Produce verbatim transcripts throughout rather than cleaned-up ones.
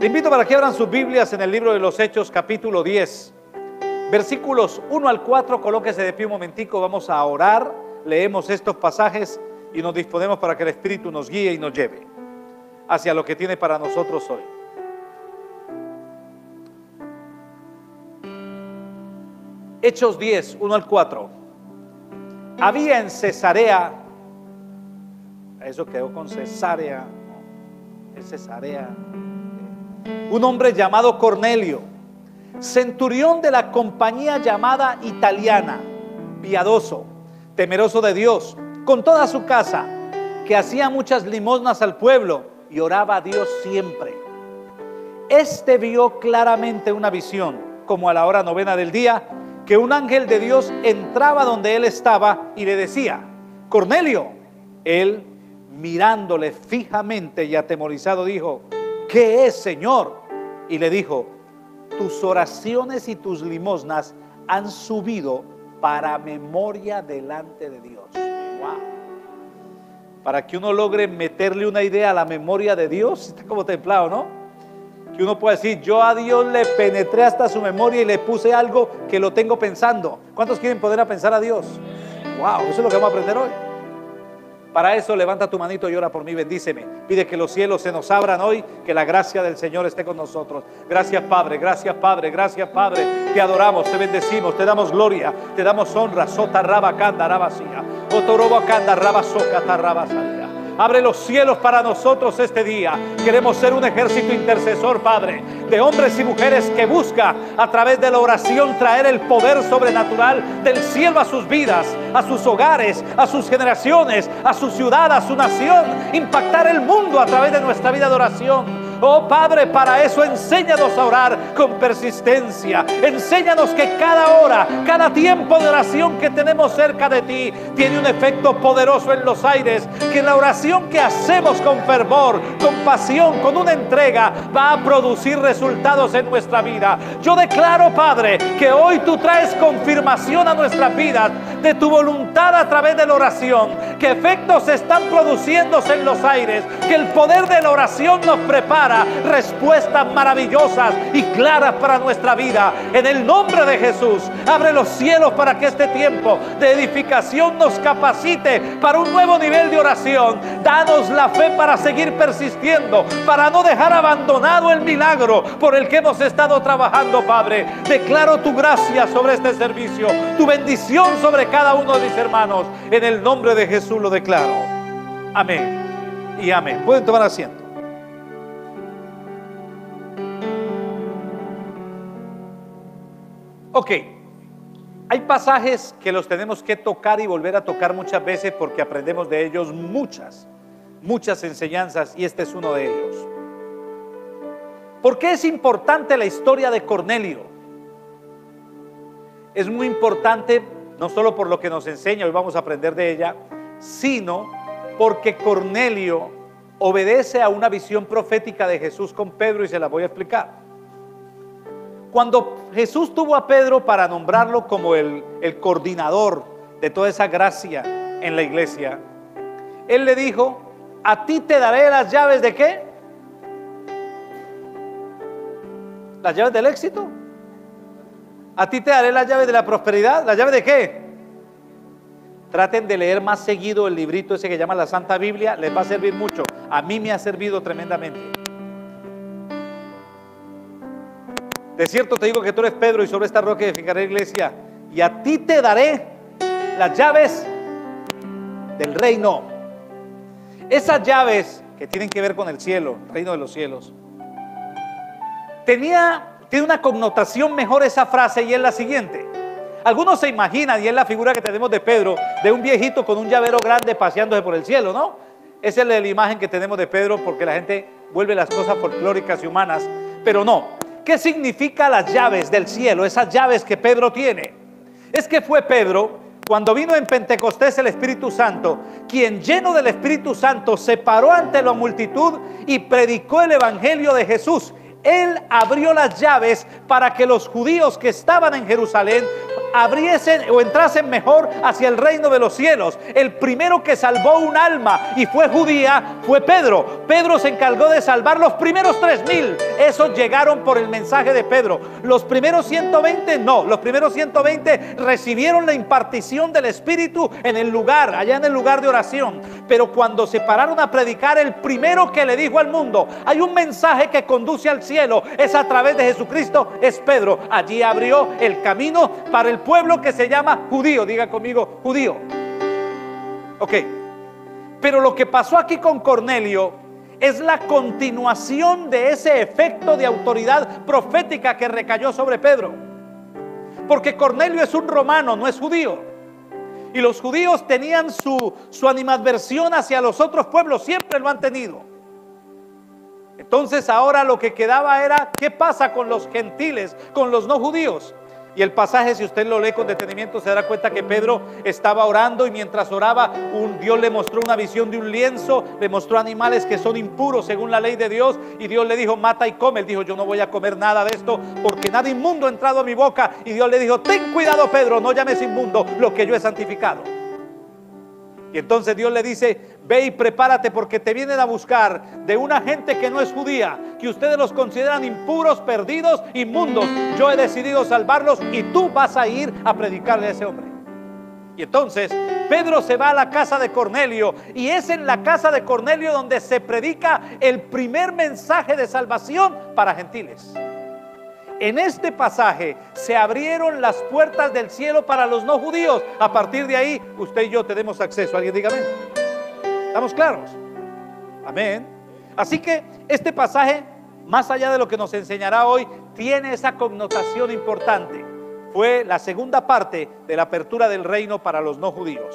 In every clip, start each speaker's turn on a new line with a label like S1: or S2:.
S1: invito para que abran sus Biblias en el libro de los Hechos, capítulo diez, versículos uno al cuatro. Colóquese de pie un momentico, vamos a orar, leemos estos pasajes y nos disponemos para que el Espíritu nos guíe y nos lleve hacia lo que tiene para nosotros hoy. Hechos diez, uno al cuatro. Había en Cesarea, eso quedó con Cesarea, no, es Cesarea, un hombre llamado Cornelio, centurión de la compañía llamada italiana, piadoso, temeroso de Dios, con toda su casa, que hacía muchas limosnas al pueblo y oraba a Dios siempre. Este vio claramente una visión, como a la hora novena del día, que un ángel de Dios entraba donde él estaba y le decía: Cornelio. Él, mirándole fijamente y atemorizado, dijo: ¿qué es, Señor? Y le dijo: tus oraciones y tus limosnas han subido para memoria delante de Dios. Wow. Para que uno logre meterle una idea a la memoria de Dios, está como templado, ¿no? Que uno puede decir: yo a Dios le penetré hasta su memoria y le puse algo que lo tengo pensando. ¿Cuántos quieren poder a pensar a Dios? Wow, eso es lo que vamos a aprender hoy. Para eso levanta tu manito y ora por mí, bendíceme. Pide que los cielos se nos abran hoy, que la gracia del Señor esté con nosotros. Gracias, Padre, gracias, Padre, gracias, Padre. Te adoramos, te bendecimos, te damos gloria, te damos honra. Sota raba canda rabasía, otorobo canda rabasoca tarrabasalia. Abre los cielos para nosotros este día. Queremos ser un ejército intercesor, Padre, de hombres y mujeres que busca a través de la oración traer el poder sobrenatural del cielo a sus vidas, a sus hogares, a sus generaciones, a su ciudad, a su nación. Impactar el mundo a través de nuestra vida de oración. Oh Padre, para eso enséñanos a orar con persistencia. Enséñanos que cada hora, cada tiempo de oración que tenemos cerca de ti tiene un efecto poderoso en los aires. Que la oración que hacemos con fervor, con pasión, con una entrega, va a producir resultados en nuestra vida. Yo declaro, Padre, que hoy tú traes confirmación a nuestras vidas de tu voluntad a través de la oración. Que efectos están produciéndose en los aires. Que el poder de la oración nos prepara respuestas maravillosas y claras para nuestra vida. En el nombre de Jesús, abre los cielos para que este tiempo de edificación nos capacite para un nuevo nivel de oración. Danos la fe para seguir persistiendo, para no dejar abandonado el milagro por el que hemos estado trabajando, Padre. Declaro tu gracia sobre este servicio, tu bendición sobre cada uno de mis hermanos. En el nombre de Jesús lo declaro. Amén y amén. Pueden tomar asiento. Ok, hay pasajes que los tenemos que tocar y volver a tocar muchas veces porque aprendemos de ellos muchas, muchas enseñanzas, y este es uno de ellos. ¿Por qué es importante la historia de Cornelio? Es muy importante no solo por lo que nos enseña, hoy vamos a aprender de ella, sino porque Cornelio obedece a una visión profética de Jesús con Pedro, y se la voy a explicar. Cuando Jesús tuvo a Pedro para nombrarlo como el, el coordinador de toda esa gracia en la iglesia, Él le dijo: a ti te daré las llaves ¿de qué? ¿Las llaves del éxito? ¿A ti te daré las llaves de la prosperidad? ¿Las llaves de qué? Traten de leer más seguido el librito ese que llama la Santa Biblia, les va a servir mucho. A mí me ha servido tremendamente. De cierto te digo que tú eres Pedro, y sobre esta roca edificaré la iglesia, y a ti te daré las llaves del reino. Esas llaves que tienen que ver con el cielo, el reino de los cielos. Tenía, tiene una connotación mejor esa frase, y es la siguiente. Algunos se imaginan, y es la figura que tenemos de Pedro, de un viejito con un llavero grande paseándose por el cielo, ¿no? Esa es la imagen que tenemos de Pedro, porque la gente vuelve las cosas folclóricas y humanas, pero no. ¿Qué significa las llaves del cielo? Esas llaves que Pedro tiene. Es que fue Pedro, cuando vino en Pentecostés el Espíritu Santo, quien lleno del Espíritu Santo se paró ante la multitud y predicó el Evangelio de Jesús. Él abrió las llaves para que los judíos que estaban en Jerusalén abriesen o entrasen mejor hacia el reino de los cielos. El primero que salvó un alma y fue judía fue Pedro. Pedro se encargó de salvar los primeros tres mil. Esos llegaron por el mensaje de Pedro. Los primeros ciento veinte no. Los primeros ciento veinte recibieron la impartición del Espíritu en el lugar, allá en el lugar de oración. Pero cuando se pararon a predicar, el primero que le dijo al mundo: hay un mensaje que conduce al cielo, es a través de Jesucristo, es Pedro. Allí abrió el camino para el pueblo que se llama judío. Diga conmigo, judío. Ok. Pero lo que pasó aquí con Cornelio es la continuación de ese efecto de autoridad profética que recayó sobre Pedro. Porque Cornelio es un romano, no es judío. Y los judíos tenían su, su animadversión hacia los otros pueblos, siempre lo han tenido. Entonces ahora lo que quedaba era: ¿qué pasa con los gentiles, con los no judíos? Y el pasaje, si usted lo lee con detenimiento, se dará cuenta que Pedro estaba orando, y mientras oraba, un Dios le mostró una visión de un lienzo, le mostró animales que son impuros según la ley de Dios, y Dios le dijo: mata y come. Él dijo: yo no voy a comer nada de esto, porque nada inmundo ha entrado a mi boca. Y Dios le dijo: ten cuidado, Pedro, no llames inmundo lo que yo he santificado. Y entonces Dios le dice: ve y prepárate, porque te vienen a buscar de una gente que no es judía, que ustedes los consideran impuros, perdidos, inmundos. Yo he decidido salvarlos, y tú vas a ir a predicarle a ese hombre. Y entonces Pedro se va a la casa de Cornelio, y es en la casa de Cornelio donde se predica el primer mensaje de salvación para gentiles. En este pasaje se abrieron las puertas del cielo para los no judíos. A partir de ahí, usted y yo tenemos acceso. Alguien diga amén. ¿Estamos claros? Amén. Así que este pasaje, más allá de lo que nos enseñará hoy, tiene esa connotación importante. Fue la segunda parte de la apertura del reino para los no judíos.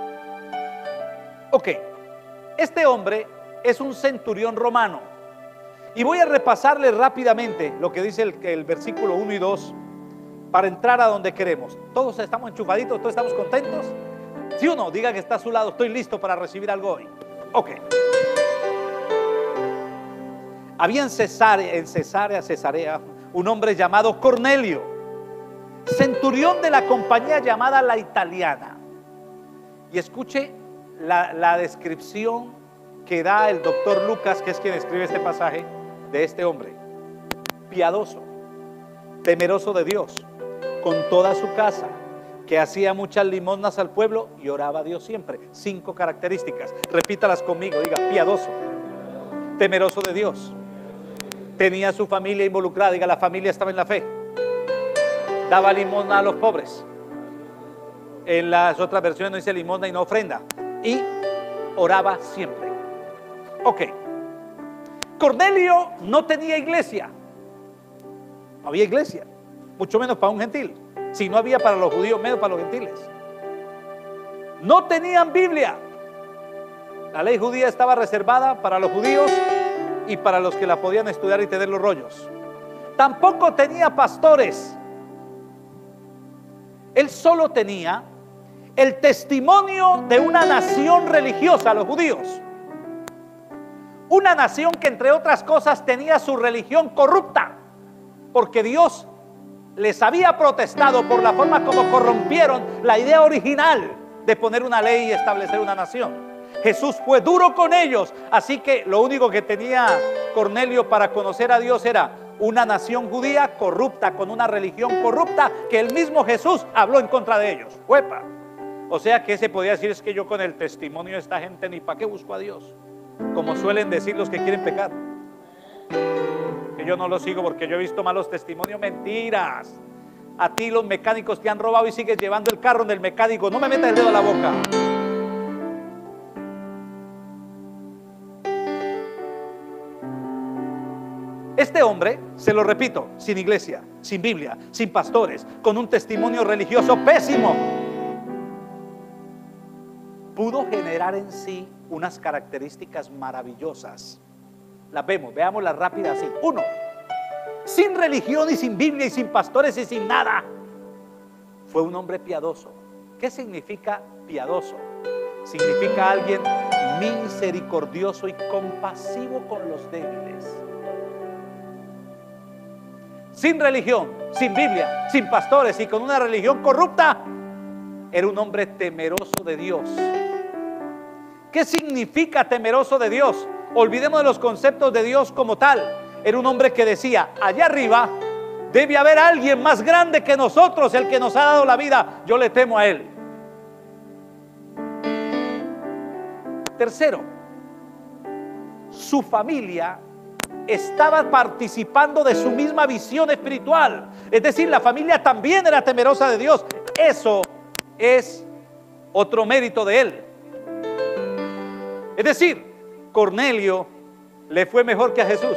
S1: Ok, este hombre es un centurión romano. Y voy a repasarle rápidamente lo que dice el, el versículo uno y dos para entrar a donde queremos. ¿Todos estamos enchufaditos? ¿Todos estamos contentos? ¿Sí o no? Diga que está a su lado: estoy listo para recibir algo hoy. Ok. Había en Cesarea, en Cesarea, Cesarea, un hombre llamado Cornelio, centurión de la compañía llamada La Italiana. Y escuche la, la descripción que da el doctor Lucas, que es quien escribe este pasaje, de este hombre: piadoso, temeroso de Dios, con toda su casa, que hacía muchas limosnas al pueblo y oraba a Dios siempre. Cinco características, repítalas conmigo. Diga: piadoso, temeroso de Dios, tenía su familia involucrada. Diga: la familia estaba en la fe. Daba limosna a los pobres. En las otras versiones no dice limosna y no ofrenda. Y oraba siempre. Ok. Cornelio no tenía iglesia. No había iglesia, mucho menos para un gentil. Si no había para los judíos, menos para los gentiles. No tenían Biblia. La ley judía estaba reservada para los judíos y para los que la podían estudiar y tener los rollos. Tampoco tenía pastores. Él solo tenía el testimonio de una nación religiosa, los judíos. Una nación que, entre otras cosas, tenía su religión corrupta, porque Dios les había protestado por la forma como corrompieron la idea original de poner una ley y establecer una nación. Jesús fue duro con ellos, así que lo único que tenía Cornelio para conocer a Dios era una nación judía corrupta, con una religión corrupta, que el mismo Jesús habló en contra de ellos. ¡Uepa! O sea que se podía decir: es que yo con el testimonio de esta gente ni para qué busco a Dios, como suelen decir los que quieren pecar. Que yo no lo sigo porque yo he visto malos testimonios. Mentiras. A ti los mecánicos te han robado y sigues llevando el carro del mecánico. No me metas el dedo a la boca. Este hombre, se lo repito, sin iglesia, sin Biblia, sin pastores, con un testimonio religioso pésimo, pudo generar en sí unas características maravillosas. Las vemos, veámoslas rápidas así. Uno, sin religión y sin Biblia y sin pastores y sin nada, fue un hombre piadoso. ¿Qué significa piadoso? Significa alguien misericordioso y compasivo con los débiles. Sin religión, sin Biblia, sin pastores y con una religión corrupta, era un hombre temeroso de Dios. ¿Qué significa temeroso de Dios? Olvidemos de los conceptos de Dios como tal. Era un hombre que decía, allá arriba debe haber alguien más grande que nosotros, el que nos ha dado la vida. Yo le temo a él. Tercero, su familia estaba participando de su misma visión espiritual. Es decir, la familia también era temerosa de Dios. Eso es otro mérito de él. Es decir, Cornelio le fue mejor que a Jesús.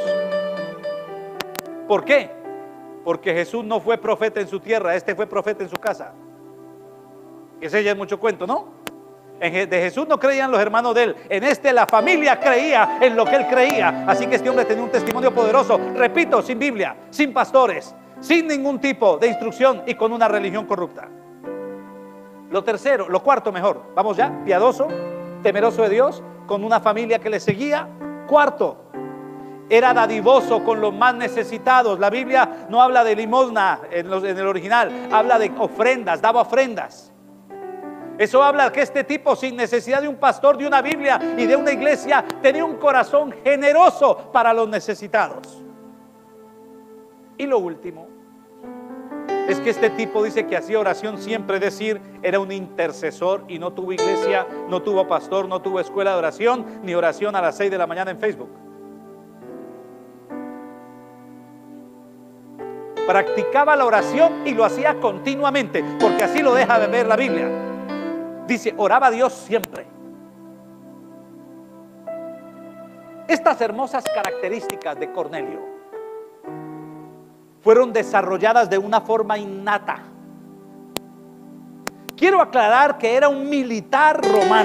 S1: ¿Por qué? Porque Jesús no fue profeta en su tierra, este fue profeta en su casa. Ese ya es mucho cuento, ¿no? En de Jesús no creían los hermanos de él, en este la familia creía en lo que él creía. Así que este hombre tenía un testimonio poderoso, repito, sin Biblia, sin pastores, sin ningún tipo de instrucción y con una religión corrupta. Lo tercero, lo cuarto mejor, vamos ya, piadoso, temeroso de Dios, con una familia que le seguía. Cuarto, era dadivoso con los más necesitados. La Biblia no habla de limosna en, los, en el original, habla de ofrendas, daba ofrendas. Eso habla que este tipo, sin necesidad de un pastor, de una Biblia y de una iglesia, tenía un corazón generoso para los necesitados. Y lo último es que este tipo dice que hacía oración siempre, es decir, era un intercesor y no tuvo iglesia, no tuvo pastor, no tuvo escuela de oración, ni oración a las seis de la mañana en Facebook. Practicaba la oración y lo hacía continuamente, porque así lo deja de ver la Biblia. Dice, oraba a Dios siempre. Estas hermosas características de Cornelio fueron desarrolladas de una forma innata. Quiero aclarar que era un militar romano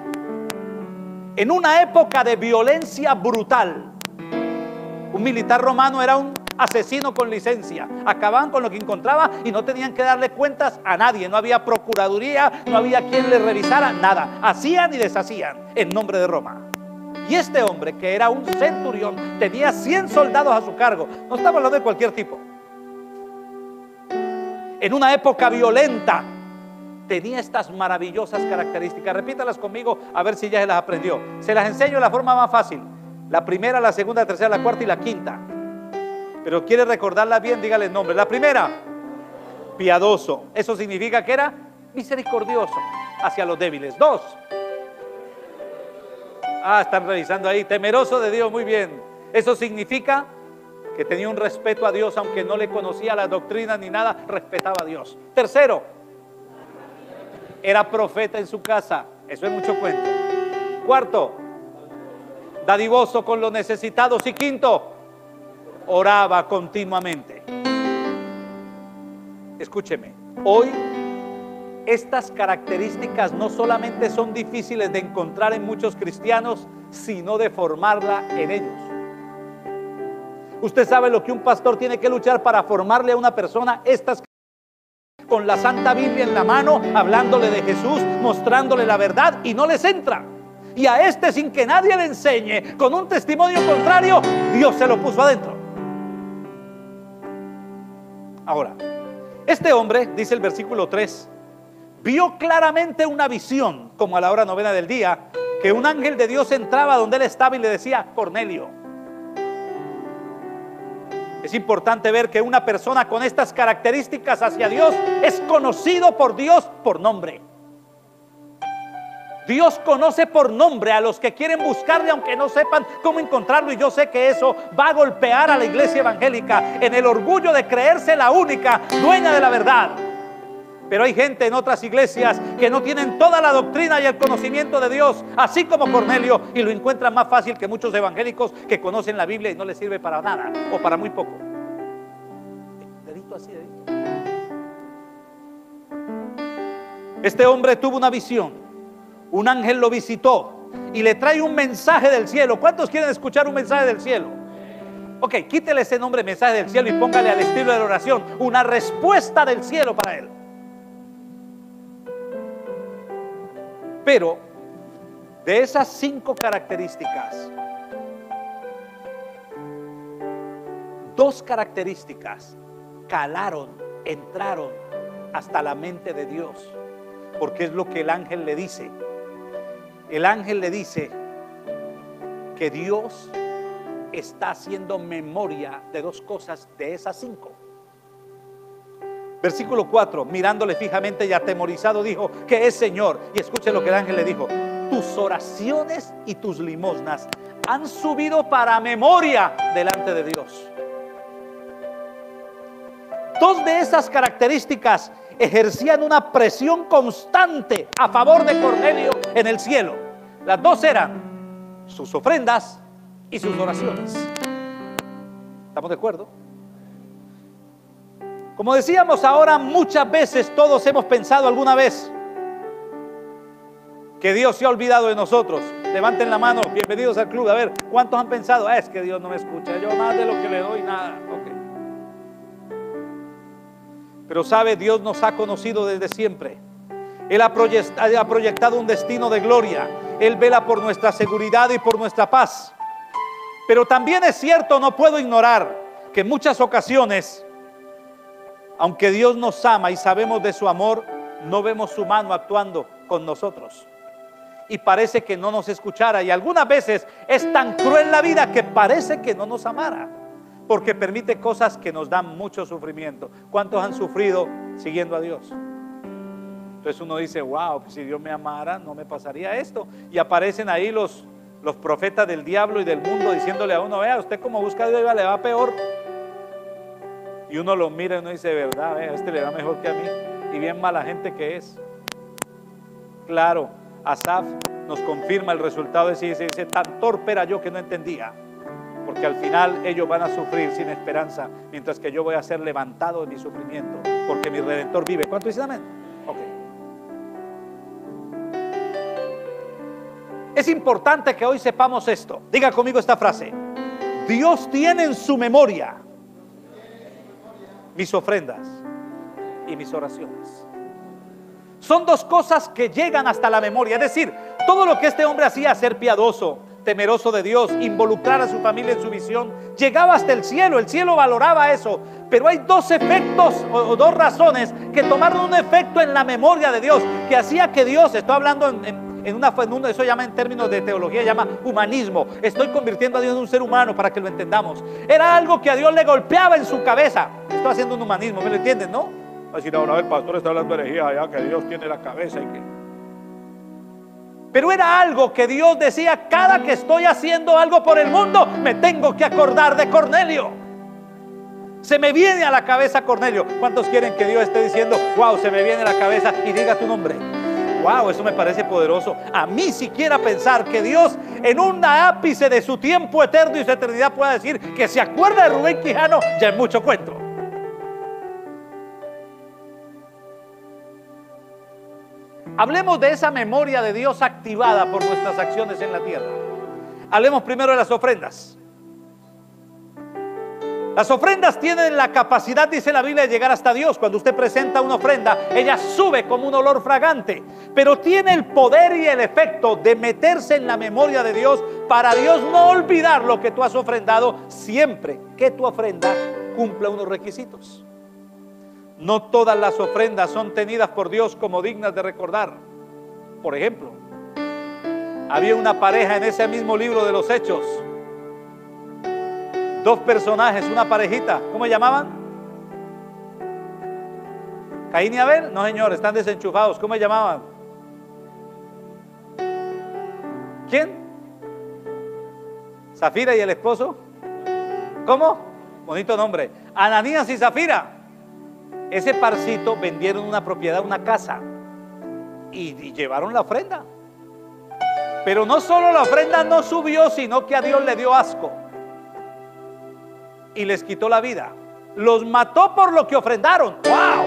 S1: en una época de violencia brutal. Un militar romano era un asesino con licencia. Acababan con lo que encontraba y no tenían que darle cuentas a nadie. No había procuraduría, no había quien le revisara nada. Hacían y deshacían en nombre de Roma. Y este hombre, que era un centurión, tenía cien soldados a su cargo. No estamos hablando de cualquier tipo. En una época violenta, tenía estas maravillosas características. Repítalas conmigo a ver si ya se las aprendió. Se las enseño de la forma más fácil. La primera, la segunda, la tercera, la cuarta y la quinta. Pero quiere recordarla bien, dígale el nombre. La primera, piadoso. Eso significa que era misericordioso hacia los débiles. Dos, ah, están revisando ahí, temeroso de Dios, muy bien. Eso significa que tenía un respeto a Dios, aunque no le conocía las doctrinas ni nada, respetaba a Dios. Tercero, era profeta en su casa. Eso es mucho cuento. Cuarto, dadivoso con los necesitados. Y quinto, oraba continuamente. Escúcheme, hoy estas características no solamente son difíciles de encontrar en muchos cristianos, sino de formarla en ellos. Usted sabe lo que un pastor tiene que luchar para formarle a una persona estas, con la Santa Biblia en la mano, hablándole de Jesús, mostrándole la verdad, y no les entra. Y a este, sin que nadie le enseñe, con un testimonio contrario, Dios se lo puso adentro. Ahora, este hombre, dice el versículo tres, vio claramente una visión, como a la hora novena del día, que un ángel de Dios entraba donde él estaba y le decía, Cornelio. Es importante ver que una persona con estas características hacia Dios es conocido por Dios por nombre. Dios conoce por nombre a los que quieren buscarle, aunque no sepan cómo encontrarlo. Y yo sé que eso va a golpear a la iglesia evangélica en el orgullo de creerse la única dueña de la verdad. Pero hay gente en otras iglesias que no tienen toda la doctrina y el conocimiento de Dios, así como Cornelio, y lo encuentran más fácil que muchos evangélicos que conocen la Biblia y no les sirve para nada o para muy poco. Dedito así, dedito. Este hombre tuvo una visión. Un ángel lo visitó y le trae un mensaje del cielo. ¿Cuántos quieren escuchar un mensaje del cielo? Ok, quítele ese nombre, mensaje del cielo, y póngale al estilo de la oración una respuesta del cielo para él. Pero de esas cinco características, dos características calaron, entraron hasta la mente de Dios, porque es lo que el ángel le dice. El ángel le dice que Dios está haciendo memoria de dos cosas de esas cinco. Versículo cuatro, mirándole fijamente y atemorizado dijo: ¿qué es, Señor? Y escuche lo que el ángel le dijo: tus oraciones y tus limosnas han subido para memoria delante de Dios. Dos de esas características ejercían una presión constante a favor de Cornelio en el cielo. Las dos eran sus ofrendas y sus oraciones. ¿Estamos de acuerdo? Como decíamos ahora, muchas veces todos hemos pensado alguna vez que Dios se ha olvidado de nosotros. Levanten la mano, bienvenidos al club. A ver, ¿cuántos han pensado? Ah, es que Dios no me escucha, yo más de lo que le doy, nada. Okay. Pero sabe, Dios nos ha conocido desde siempre. Él ha proyectado un destino de gloria. Él vela por nuestra seguridad y por nuestra paz. Pero también es cierto, no puedo ignorar que en muchas ocasiones, aunque Dios nos ama y sabemos de su amor, no vemos su mano actuando con nosotros. Y parece que no nos escuchara. Y algunas veces es tan cruel la vida que parece que no nos amara, porque permite cosas que nos dan mucho sufrimiento. ¿Cuántos han sufrido siguiendo a Dios? Entonces uno dice: wow, pues si Dios me amara no me pasaría esto. Y aparecen ahí los, los profetas del diablo y del mundo diciéndole a uno: vea, usted como busca a Dios le va peor. Y uno lo mira y uno dice: verdad, vea, este le va mejor que a mí. Y bien mala gente que es. Claro, Asaf nos confirma el resultado de ese, dice: tan torpe era yo que no entendía. Porque al final ellos van a sufrir sin esperanza, mientras que yo voy a ser levantado de mi sufrimiento, porque mi Redentor vive. ¿Cuánto dicen amén? Ok. Es importante que hoy sepamos esto. Diga conmigo esta frase: Dios tiene en su memoria mis ofrendas y mis oraciones. Son dos cosas que llegan hasta la memoria. Es decir, todo lo que este hombre hacía, ser piadoso, temeroso de Dios, involucrar a su familia en su visión, llegaba hasta el cielo. El cielo valoraba eso. Pero hay dos efectos o, o dos razones que tomaron un efecto en la memoria de Dios, que hacía que Dios, estoy hablando en, en En una, en uno, eso llama en términos de teología, llama humanismo. Estoy convirtiendo a Dios en un ser humano para que lo entendamos. Era algo que a Dios le golpeaba en su cabeza. Estoy haciendo un humanismo, ¿me lo entienden, no? Va a decir ahora: el pastor está hablando de herejía allá, que Dios tiene la cabeza y que... Pero era algo que Dios decía: cada que estoy haciendo algo por el mundo, me tengo que acordar de Cornelio. Se me viene a la cabeza Cornelio. ¿Cuántos quieren que Dios esté diciendo: wow, se me viene a la cabeza y diga tu nombre? Wow, eso me parece poderoso. A mí siquiera pensar que Dios en un ápice de su tiempo eterno y su eternidad pueda decir que se acuerda de Rubén Quijano, ya es mucho cuento. Hablemos de esa memoria de Dios activada por nuestras acciones en la tierra. Hablemos primero de las ofrendas. Las ofrendas tienen la capacidad, dice la Biblia, de llegar hasta Dios. Cuando usted presenta una ofrenda, ella sube como un olor fragante, pero tiene el poder y el efecto de meterse en la memoria de Dios, para Dios no olvidar lo que tú has ofrendado, siempre que tu ofrenda cumpla unos requisitos. No todas las ofrendas son tenidas por Dios como dignas de recordar. Por ejemplo, había una pareja en ese mismo libro de los Hechos, dos personajes, una parejita. ¿Cómo se llamaban? ¿Caín y Abel? No, señor, están desenchufados. ¿Cómo se llamaban? ¿Quién? ¿Zafira y el esposo? ¿Cómo? Bonito nombre. Ananías y Zafira. Ese parcito vendieron una propiedad, una casa, y, y llevaron la ofrenda. Pero no solo la ofrenda no subió, sino que a Dios le dio asco y les quitó la vida. Los mató por lo que ofrendaron. ¡Wow!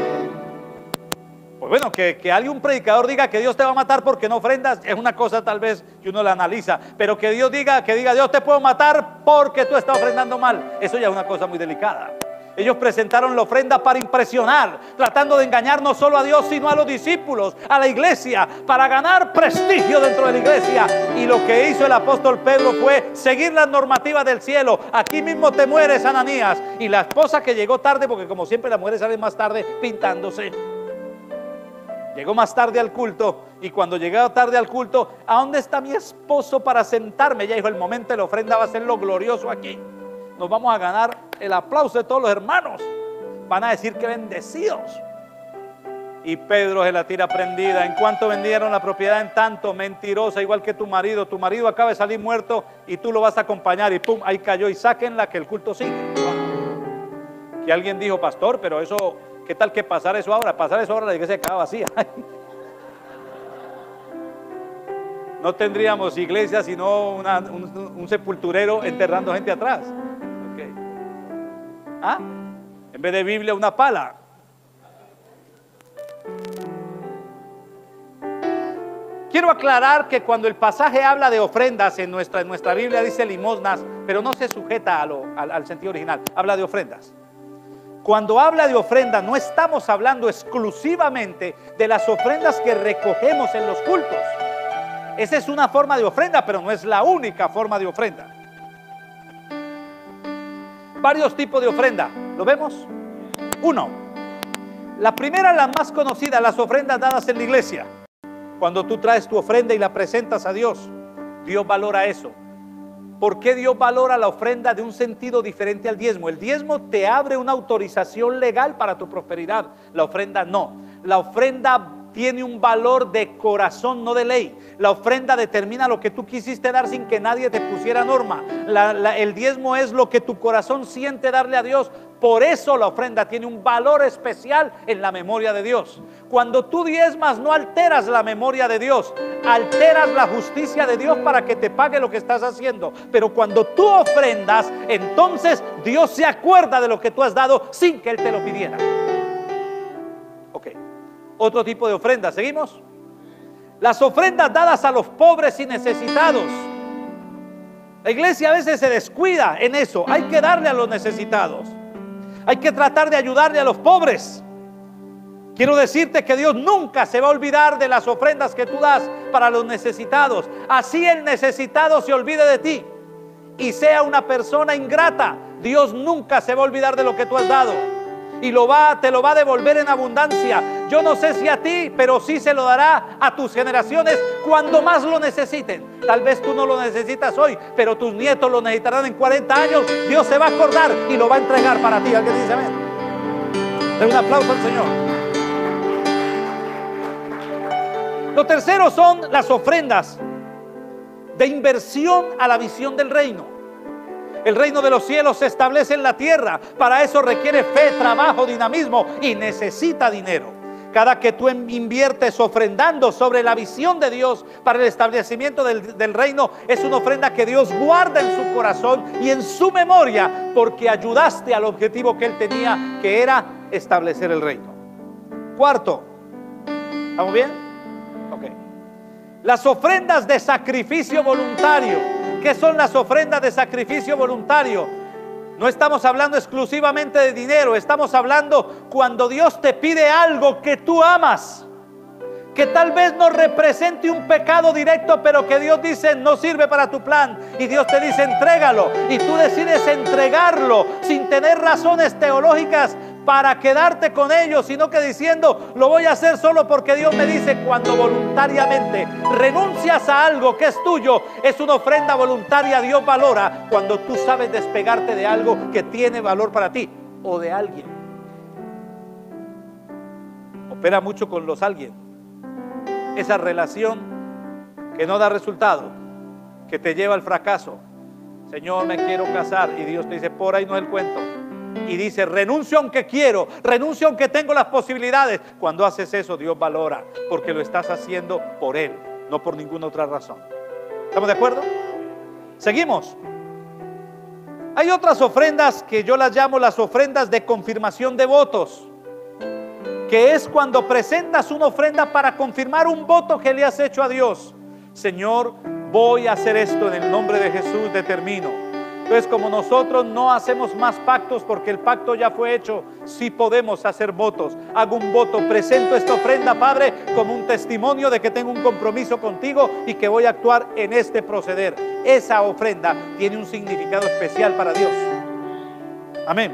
S1: Pues bueno, que, que alguien, un predicador diga que Dios te va a matar porque no ofrendas, es una cosa tal vez que uno la analiza. Pero que Dios diga, que diga: Dios te puedo matar porque tú estás ofrendando mal, eso ya es una cosa muy delicada. Ellos presentaron la ofrenda para impresionar, tratando de engañar no solo a Dios, sino a los discípulos, a la iglesia, para ganar prestigio dentro de la iglesia. Y lo que hizo el apóstol Pedro fue seguir las normativas del cielo. Aquí mismo te mueres, Ananías. Y la esposa, que llegó tarde, porque como siempre las mujeres salen más tarde pintándose, llegó más tarde al culto. Y cuando llegaba tarde al culto, ¿a dónde está mi esposo para sentarme? Ella dijo, el momento de la ofrenda va a ser lo glorioso aquí. Nos vamos a ganar el aplauso de todos los hermanos. Van a decir que bendecidos. Y Pedro se la tira prendida. En cuanto vendieron la propiedad, en tanto, mentirosa, igual que tu marido. Tu marido acaba de salir muerto y tú lo vas a acompañar. Y pum, ahí cayó. Y sáquenla, que el culto sigue. Que alguien dijo, pastor, pero eso, ¿qué tal que pasar eso ahora? Pasar eso ahora, la iglesia queda vacía. No tendríamos iglesia, sino una, un, un sepulturero enterrando gente atrás. Okay. ¿Ah? En vez de Biblia, una pala. Quiero aclarar que cuando el pasaje habla de ofrendas, en nuestra, en nuestra Biblia dice limosnas, pero no se sujeta a lo, al, al sentido original. Habla de ofrendas. Cuando habla de ofrenda, no estamos hablando exclusivamente de las ofrendas que recogemos en los cultos. Esa es una forma de ofrenda, pero no es la única forma de ofrenda. Varios tipos de ofrenda. ¿Lo vemos? Uno. La primera, la más conocida, las ofrendas dadas en la iglesia. Cuando tú traes tu ofrenda y la presentas a Dios, Dios valora eso. ¿Por qué Dios valora la ofrenda de un sentido diferente al diezmo? El diezmo te abre una autorización legal para tu prosperidad. La ofrenda no. La ofrenda tiene un valor de corazón, no de ley. La ofrenda determina lo que tú quisiste dar sin que nadie te pusiera norma. La, la, el diezmo es lo que tu corazón siente darle a Dios. Por eso la ofrenda tiene un valor especial en la memoria de Dios. Cuando tú diezmas, no alteras la memoria de Dios, alteras la justicia de Dios para que te pague lo que estás haciendo. Pero cuando tú ofrendas, entonces Dios se acuerda de lo que tú has dado sin que Él te lo pidiera. Ok. Otro tipo de ofrenda, ¿seguimos? Las ofrendas dadas a los pobres y necesitados. La iglesia a veces se descuida en eso. Hay que darle a los necesitados. Hay que tratar de ayudarle a los pobres. Quiero decirte que Dios nunca se va a olvidar de las ofrendas que tú das para los necesitados. Así el necesitado se olvide de ti y sea una persona ingrata, Dios nunca se va a olvidar de lo que tú has dado. Y lo va, te lo va a devolver en abundancia. Yo no sé si a ti, pero sí se lo dará a tus generaciones cuando más lo necesiten. Tal vez tú no lo necesitas hoy, pero tus nietos lo necesitarán en cuarenta años. Dios se va a acordar y lo va a entregar para ti. ¿Alguien dice amén? Den un aplauso al Señor. Lo tercero son las ofrendas de inversión a la visión del reino. El reino de los cielos se establece en la tierra. Para eso requiere fe, trabajo, dinamismo y necesita dinero. Cada que tú inviertes ofrendando sobre la visión de Dios para el establecimiento del, del reino, es una ofrenda que Dios guarda en su corazón y en su memoria, porque ayudaste al objetivo que Él tenía, que era establecer el reino. Cuarto, ¿estamos bien? Ok. Las ofrendas de sacrificio voluntario. ¿Qué son las ofrendas de sacrificio voluntario? No estamos hablando exclusivamente de dinero, estamos hablando cuando Dios te pide algo que tú amas, que tal vez no represente un pecado directo, pero que Dios dice no sirve para tu plan, y Dios te dice entrégalo, y tú decides entregarlo sin tener razones teológicas para quedarte con ellos, sino que diciendo lo voy a hacer solo porque Dios me dice. Cuando voluntariamente renuncias a algo que es tuyo, es una ofrenda voluntaria. Dios valora cuando tú sabes despegarte de algo que tiene valor para ti o de alguien. Opera mucho con los alguien. Esa relación que no da resultado, que te lleva al fracaso. Señor, me quiero casar, y Dios te dice por ahí no es el cuento. Y dice renuncio aunque quiero, renuncio aunque tengo las posibilidades. Cuando haces eso, Dios valora, porque lo estás haciendo por Él, no por ninguna otra razón. ¿Estamos de acuerdo? Seguimos. Hay otras ofrendas que yo las llamo las ofrendas de confirmación de votos, que es cuando presentas una ofrenda para confirmar un voto que le has hecho a Dios. Señor, voy a hacer esto en el nombre de Jesús, determino Entonces, como nosotros no hacemos más pactos porque el pacto ya fue hecho, sí podemos hacer votos. Hago un voto, presento esta ofrenda, Padre, como un testimonio de que tengo un compromiso contigo y que voy a actuar en este proceder. Esa ofrenda tiene un significado especial para Dios. Amén.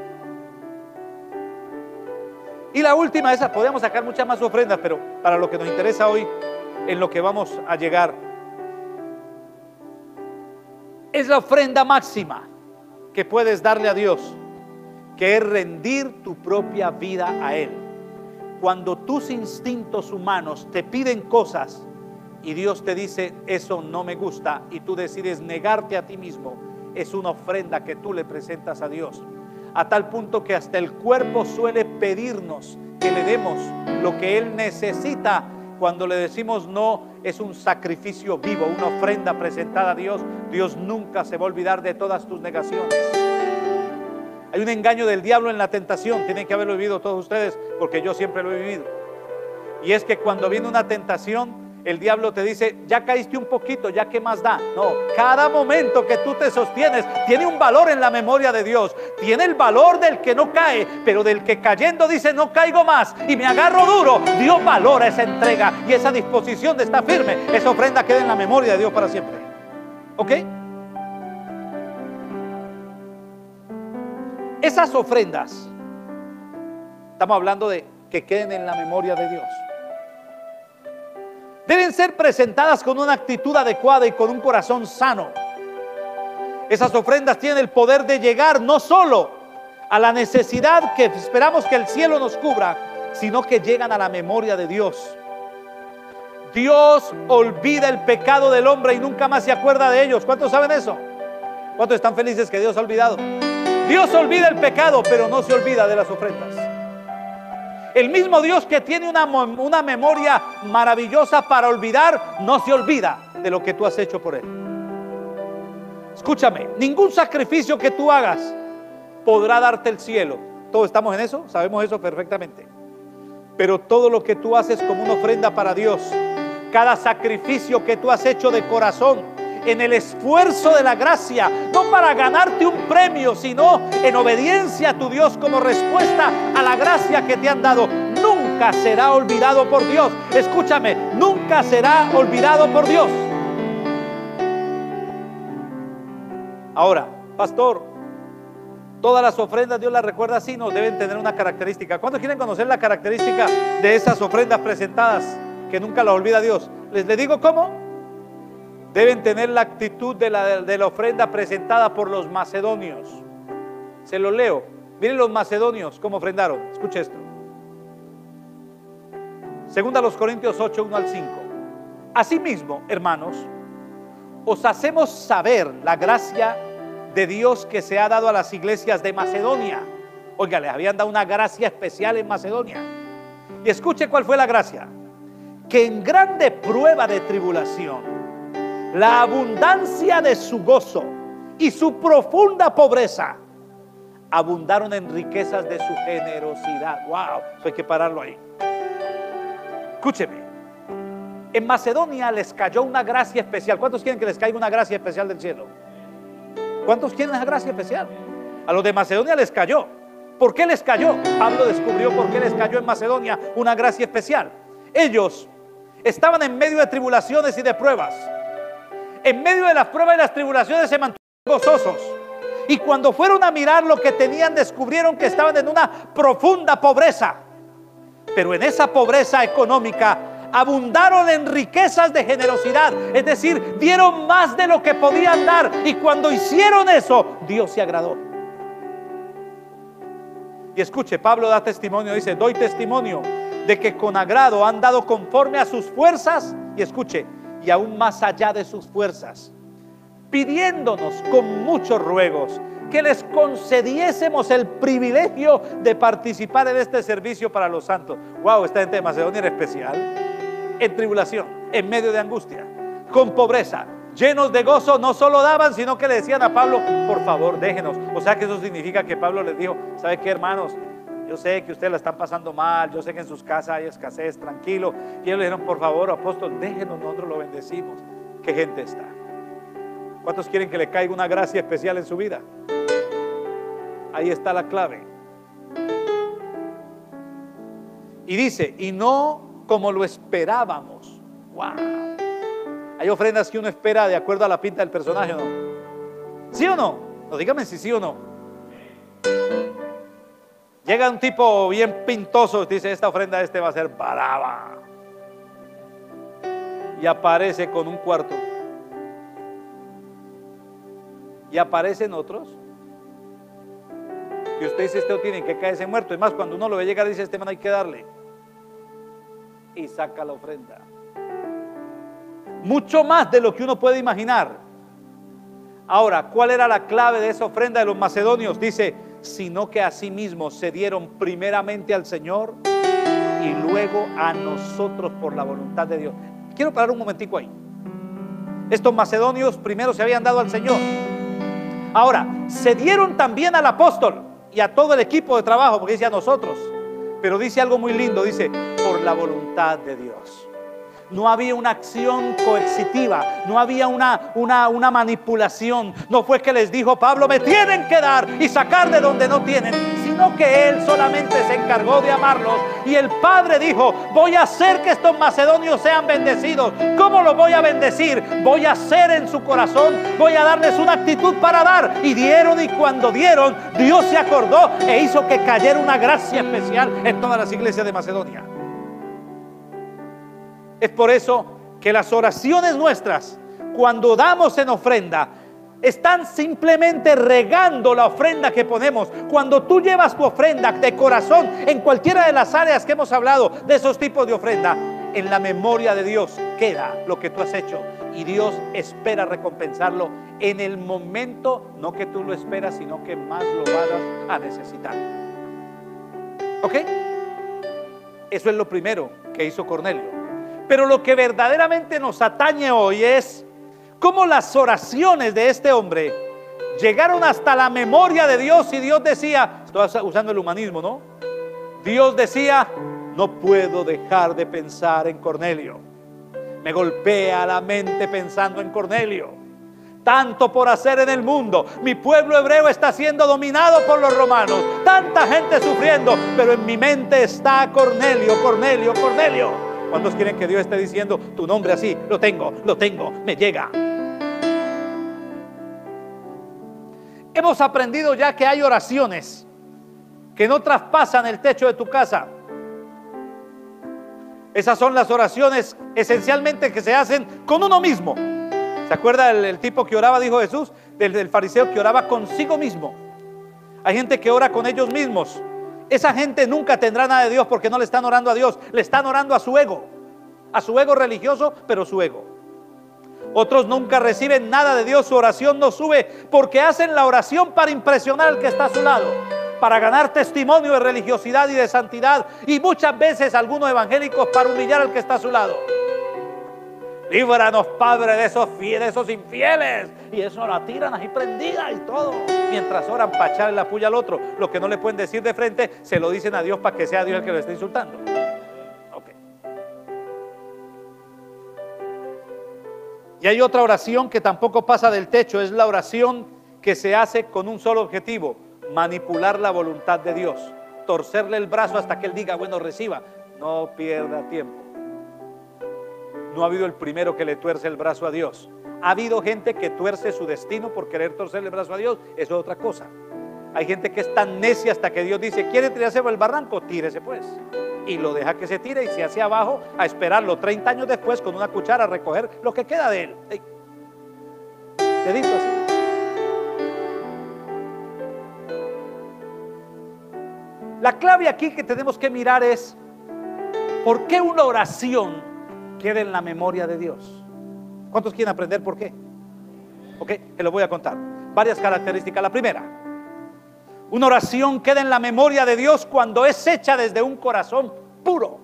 S1: Y la última, esa, podemos sacar muchas más ofrendas, pero para lo que nos interesa hoy, en lo que vamos a llegar, es la ofrenda máxima que puedes darle a Dios, que es rendir tu propia vida a Él. Cuando tus instintos humanos te piden cosas y Dios te dice, eso no me gusta, y tú decides negarte a ti mismo, es una ofrenda que tú le presentas a Dios. A tal punto que hasta el cuerpo suele pedirnos que le demos lo que Él necesita. Cuando le decimos no, es un sacrificio vivo, una ofrenda presentada a Dios. Dios nunca se va a olvidar de todas tus negaciones. Hay un engaño del diablo en la tentación. Tienen que haberlo vivido todos ustedes, porque yo siempre lo he vivido. Y es que cuando viene una tentación, el diablo te dice, ya caíste un poquito, ya qué más da. No, cada momento que tú te sostienes tiene un valor en la memoria de Dios. Tiene el valor del que no cae, pero del que cayendo dice, no caigo más y me agarro duro. Dios valora esa entrega y esa disposición de estar firme. Esa ofrenda queda en la memoria de Dios para siempre. ¿Ok? Esas ofrendas, estamos hablando de que queden en la memoria de Dios, deben ser presentadas con una actitud adecuada y con un corazón sano. Esas ofrendas tienen el poder de llegar no solo a la necesidad que esperamos que el cielo nos cubra, sino que llegan a la memoria de Dios. Dios olvida el pecado del hombre y nunca más se acuerda de ellos. ¿Cuántos saben eso? ¿Cuántos están felices que Dios ha olvidado? Dios olvida el pecado, pero no se olvida de las ofrendas. El mismo Dios que tiene una, una memoria maravillosa para olvidar, no se olvida de lo que tú has hecho por Él. Escúchame, ningún sacrificio que tú hagas podrá darte el cielo. ¿Todos estamos en eso? Sabemos eso perfectamente. Pero todo lo que tú haces como una ofrenda para Dios, cada sacrificio que tú has hecho de corazón, en el esfuerzo de la gracia, no para ganarte un premio, sino en obediencia a tu Dios como respuesta a la gracia que te han dado, nunca será olvidado por Dios. Escúchame, nunca será olvidado por Dios. Ahora, pastor, todas las ofrendas Dios las recuerda así, no, deben tener una característica. ¿Cuántos quieren conocer la característica de esas ofrendas presentadas que nunca las olvida Dios? ¿Les le digo cómo? Deben tener la actitud de la, de la ofrenda presentada por los macedonios. Se lo leo. Miren los macedonios cómo ofrendaron. Escuche esto. Segunda a los Corintios ocho, uno al cinco. Asimismo, hermanos, os hacemos saber la gracia de Dios que se ha dado a las iglesias de Macedonia. Oiga, les habían dado una gracia especial en Macedonia. Y escuche cuál fue la gracia. Que en grande prueba de tribulación, la abundancia de su gozo y su profunda pobreza abundaron en riquezas de su generosidad. Wow, eso hay que pararlo ahí. Escúcheme, en Macedonia les cayó una gracia especial. ¿Cuántos quieren que les caiga una gracia especial del cielo? ¿Cuántos quieren esa gracia especial? A los de Macedonia les cayó. ¿Por qué les cayó? Pablo descubrió por qué les cayó en Macedonia una gracia especial. Ellos estaban en medio de tribulaciones y de pruebas. En medio de las pruebas y las tribulaciones se mantuvieron gozosos. Y cuando fueron a mirar lo que tenían, descubrieron que estaban en una profunda pobreza. Pero en esa pobreza económica abundaron en riquezas de generosidad. Es decir, dieron más de lo que podían dar. Y cuando hicieron eso, Dios se agradó. Y escuche, Pablo da testimonio, dice, doy testimonio de que con agrado han dado conforme a sus fuerzas. Y escuche, y aún más allá de sus fuerzas, pidiéndonos con muchos ruegos que les concediésemos el privilegio de participar en este servicio para los santos. Wow, esta gente de Macedonia era especial. En tribulación, en medio de angustia, con pobreza, llenos de gozo, no solo daban, sino que le decían a Pablo, por favor, déjenos. O sea que eso significa que Pablo les dijo, ¿sabe qué, hermanos? Yo sé que ustedes la están pasando mal, yo sé que en sus casas hay escasez, tranquilo. Y ellos le dijeron, por favor, apóstol, déjenos, nosotros lo bendecimos. ¿Qué gente está? ¿Cuántos quieren que le caiga una gracia especial en su vida? Ahí está la clave. Y dice, y no como lo esperábamos. Wow. Hay ofrendas que uno espera de acuerdo a la pinta del personaje, ¿no? ¿Sí o no? No, dígame si sí o no. Llega un tipo bien pintoso, dice, esta ofrenda este va a ser brava. Y aparece con un cuarto. Y aparecen otros. Y usted dice, este no tiene que caerse muerto. Es más, cuando uno lo ve llegar, dice, este man hay que darle. Y saca la ofrenda. Mucho más de lo que uno puede imaginar. Ahora, ¿cuál era la clave de esa ofrenda de los macedonios? Dice, sino que asimismo se dieron primeramente al Señor y luego a nosotros por la voluntad de Dios. Quiero parar un momentico ahí. Estos macedonios primero se habían dado al Señor. Ahora, se dieron también al apóstol y a todo el equipo de trabajo, porque dice a nosotros. Pero dice algo muy lindo, dice, por la voluntad de Dios. No había una acción coercitiva, no había una, una, una manipulación. No fue que les dijo Pablo, me tienen que dar y sacar de donde no tienen, sino que él solamente se encargó de amarlos. Y el Padre dijo, voy a hacer que estos macedonios sean bendecidos. ¿Cómo los voy a bendecir? Voy a hacer en su corazón, voy a darles una actitud para dar. Y dieron, y cuando dieron, Dios se acordó e hizo que cayera una gracia especial en todas las iglesias de Macedonia. Es por eso que las oraciones nuestras, cuando damos en ofrenda, están simplemente regando la ofrenda que ponemos. Cuando tú llevas tu ofrenda de corazón en cualquiera de las áreas que hemos hablado de esos tipos de ofrenda, en la memoria de Dios queda lo que tú has hecho. Y Dios espera recompensarlo en el momento, no que tú lo esperas, sino que más lo vas a necesitar. ¿Ok? Eso es lo primero que hizo Cornelio. Pero lo que verdaderamente nos atañe hoy es cómo las oraciones de este hombre llegaron hasta la memoria de Dios. Y Dios decía, estoy usando el humanismo, ¿no? Dios decía, no puedo dejar de pensar en Cornelio. Me golpea la mente pensando en Cornelio. Tanto por hacer en el mundo. Mi pueblo hebreo está siendo dominado por los romanos. Tanta gente sufriendo, pero en mi mente está Cornelio, Cornelio, Cornelio. ¿Cuántos quieren que Dios esté diciendo tu nombre así? Lo tengo, lo tengo, me llega. Hemos aprendido ya que hay oraciones que no traspasan el techo de tu casa. Esas son las oraciones esencialmente que se hacen con uno mismo. ¿Se acuerda el, el tipo que oraba, dijo Jesús, del, del fariseo que oraba consigo mismo? Hay gente que ora con ellos mismos. Esa gente nunca tendrá nada de Dios porque no le están orando a Dios, le están orando a su ego, a su ego religioso, pero su ego. Otros nunca reciben nada de Dios, su oración no sube porque hacen la oración para impresionar al que está a su lado, para ganar testimonio de religiosidad y de santidad, y muchas veces algunos evangélicos para humillar al que está a su lado. Líbranos, Padre, de esos fieles, de esos infieles. Y eso la tiran ahí prendida y todo. Mientras oran para echarle la puya al otro. Lo que no le pueden decir de frente, se lo dicen a Dios para que sea Dios el que lo esté insultando. Ok. Y hay otra oración que tampoco pasa del techo. Es la oración que se hace con un solo objetivo: manipular la voluntad de Dios. Torcerle el brazo hasta que Él diga, bueno, reciba. No pierda tiempo. No ha habido el primero que le tuerce el brazo a Dios. Ha habido gente que tuerce su destino por querer torcerle el brazo a Dios. Eso es otra cosa. Hay gente que es tan necia hasta que Dios dice, ¿quiere tirarse por el barranco? Tírese pues. Y lo deja que se tire y se hace abajo a esperarlo treinta años después con una cuchara a recoger lo que queda de él. Dedito así. La clave aquí que tenemos que mirar es ¿por qué una oración queda en la memoria de Dios? ¿Cuántos quieren aprender por qué? Ok, te lo voy a contar. Varias características. La primera, una oración queda en la memoria de Dios cuando es hecha desde un corazón puro.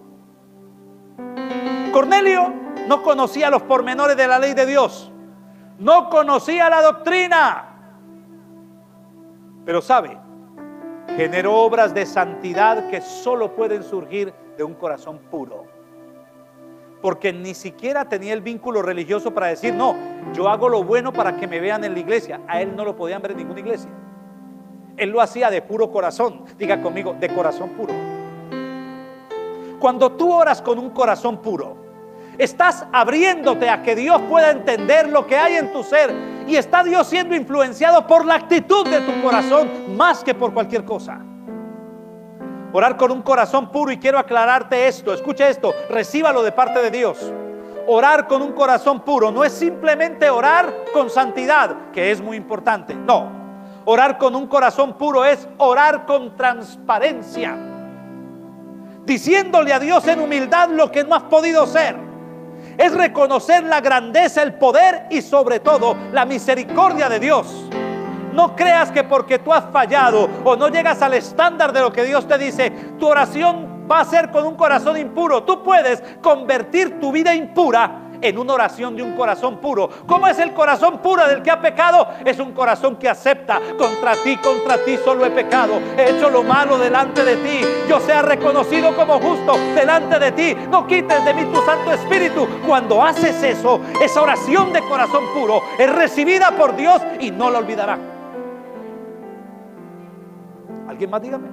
S1: Cornelio no conocía los pormenores de la ley de Dios, no conocía la doctrina, pero sabe, generó obras de santidad que solo pueden surgir de un corazón puro. porque ni siquiera tenía el vínculo religioso para decir, no, yo hago lo bueno para que me vean en la iglesia. A él no lo podían ver en ninguna iglesia. Él lo hacía de puro corazón. Diga conmigo, de corazón puro. Cuando tú oras con un corazón puro, estás abriéndote a que Dios pueda entender lo que hay en tu ser, y está Dios siendo influenciado por la actitud de tu corazón más que por cualquier cosa. Orar con un corazón puro, y quiero aclararte esto, escucha esto, recíbalo de parte de Dios. Orar con un corazón puro no es simplemente orar con santidad, que es muy importante. No, orar con un corazón puro es orar con transparencia, diciéndole a Dios en humildad lo que no has podido ser. Es reconocer la grandeza, el poder y sobre todo la misericordia de Dios. No creas que porque tú has fallado o no llegas al estándar de lo que Dios te dice, tu oración va a ser con un corazón impuro. Tú puedes convertir tu vida impura en una oración de un corazón puro. ¿Cómo es el corazón puro del que ha pecado? Es un corazón que acepta: contra ti, contra ti solo he pecado, he hecho lo malo delante de ti, yo sea reconocido como justo delante de ti, no quites de mí tu Santo Espíritu. Cuando haces eso, esa oración de corazón puro es recibida por Dios y no la olvidará. ¿Alguien más? Dígame.